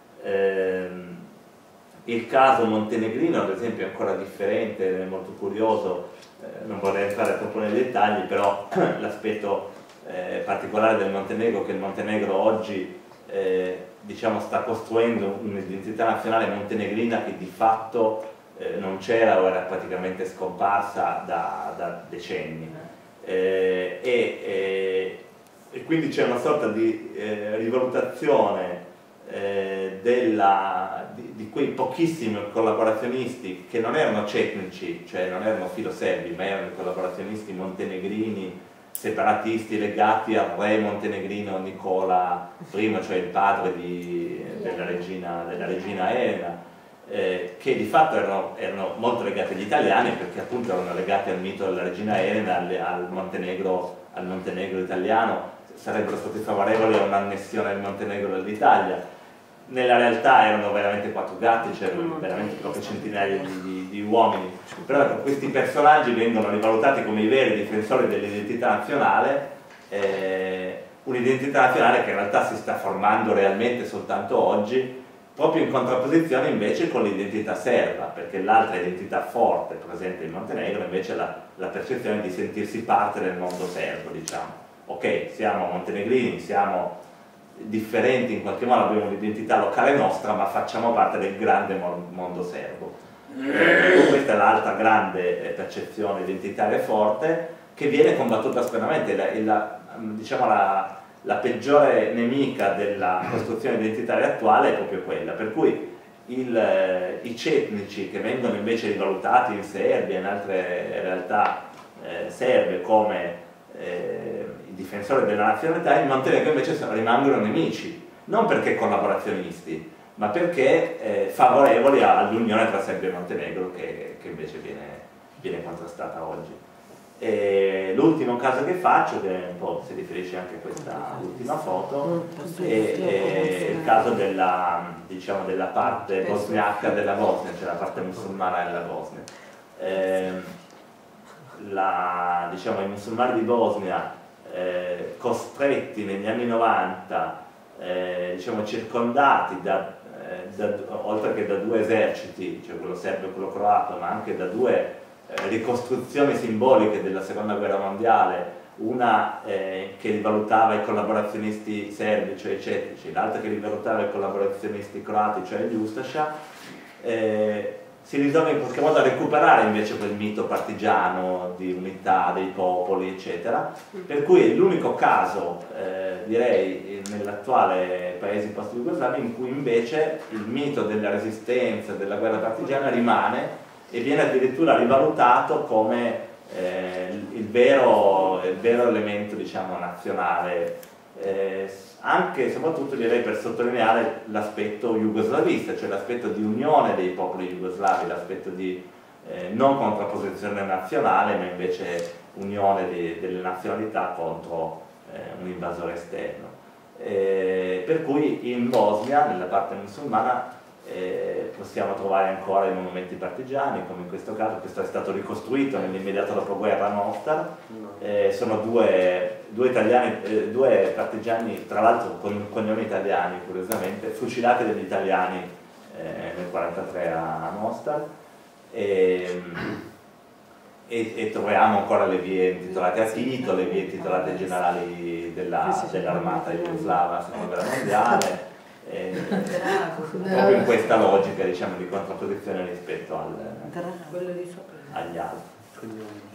S1: Ehm, il caso montenegrino ad esempio è ancora differente, è molto curioso, eh, non vorrei entrare troppo nei dettagli, però l'aspetto eh, particolare del Montenegro è che il Montenegro oggi eh, diciamo, sta costruendo un'identità nazionale montenegrina che di fatto Eh, non c'era o era praticamente scomparsa da, da decenni eh, e, e, e quindi c'è una sorta di eh, rivalutazione eh, della, di, di quei pochissimi collaborazionisti che non erano cetnici, cioè non erano filoserbi, ma erano collaborazionisti montenegrini separatisti legati al re montenegrino Nicola primo, cioè il padre di, della regina, della regina Elena, Eh, che di fatto erano, erano molto legati agli italiani perché appunto erano legati al mito della regina Elena, al, al, Montenegro, al Montenegro italiano, sarebbero stati favorevoli a un'annessione del Montenegro dell'Italia. Nella realtà erano veramente quattro gatti, c'erano veramente poche centinaia di, di, di uomini, però ecco, questi personaggi vengono rivalutati come i veri difensori dell'identità nazionale, eh, un'identità nazionale che in realtà si sta formando realmente soltanto oggi, proprio in contrapposizione invece con l'identità serba, perché l'altra identità forte presente in Montenegro invece è la, la percezione di sentirsi parte del mondo serbo, diciamo. Ok, siamo montenegrini, siamo differenti in qualche modo, abbiamo un'identità locale nostra, ma facciamo parte del grande mondo serbo. Eh, questa è l'altra grande percezione identitaria forte che viene combattuta aspramente, la, la, diciamo la La peggiore nemica della costruzione identitaria attuale è proprio quella, per cui il, eh, i cetnici che vengono invece rivalutati in Serbia e in altre realtà eh, serbe come eh, i difensori della nazionalità, in Montenegro invece rimangono nemici, non perché collaborazionisti, ma perché eh, favorevoli all'unione tra Serbia e Montenegro che, che invece viene, viene contrastata oggi. L'ultimo caso che faccio, che un po' si riferisce anche a questa ultima foto, è, è il caso della, diciamo, della parte bosniaca della Bosnia, cioè la parte musulmana della Bosnia. Eh, la, diciamo, i musulmani di Bosnia, eh, costretti negli anni novanta, eh, diciamo, circondati da, eh, da, oltre che da due eserciti, cioè quello serbo e quello croato, ma anche da due ricostruzioni simboliche della seconda guerra mondiale, una eh, che rivalutava i collaborazionisti serbi, cioè i cetnici, l'altra che rivalutava i collaborazionisti croati, cioè gli Ustascia, eh, si risolve in qualche modo a recuperare invece quel mito partigiano di unità dei popoli, eccetera, per cui è l'unico caso, eh, direi, nell'attuale paesi post-jugoslavi in cui invece il mito della resistenza, della guerra partigiana rimane e viene addirittura rivalutato come eh, il, vero, il vero elemento, diciamo, nazionale, eh, anche e soprattutto direi per sottolineare l'aspetto jugoslavista, cioè l'aspetto di unione dei popoli jugoslavi, l'aspetto di eh, non contrapposizione nazionale, ma invece unione di, delle nazionalità contro eh, un invasore esterno. Eh, per cui in Bosnia, nella parte musulmana, eh, possiamo trovare ancora i monumenti partigiani, come in questo caso. Questo è stato ricostruito nell'immediato dopoguerra a Mostar. Eh, sono due, due, italiani, eh, due partigiani, tra l'altro con cognomi italiani, curiosamente, fucilati dagli italiani eh, nel millenovecentoquarantatré a Mostar. E, e, e troviamo ancora le vie intitolate a Tito, le vie intitolate ai generali della, dell'armata jugoslava nella seconda guerra mondiale, eh, proprio in questa logica, diciamo, di contrapposizione rispetto al, agli altri.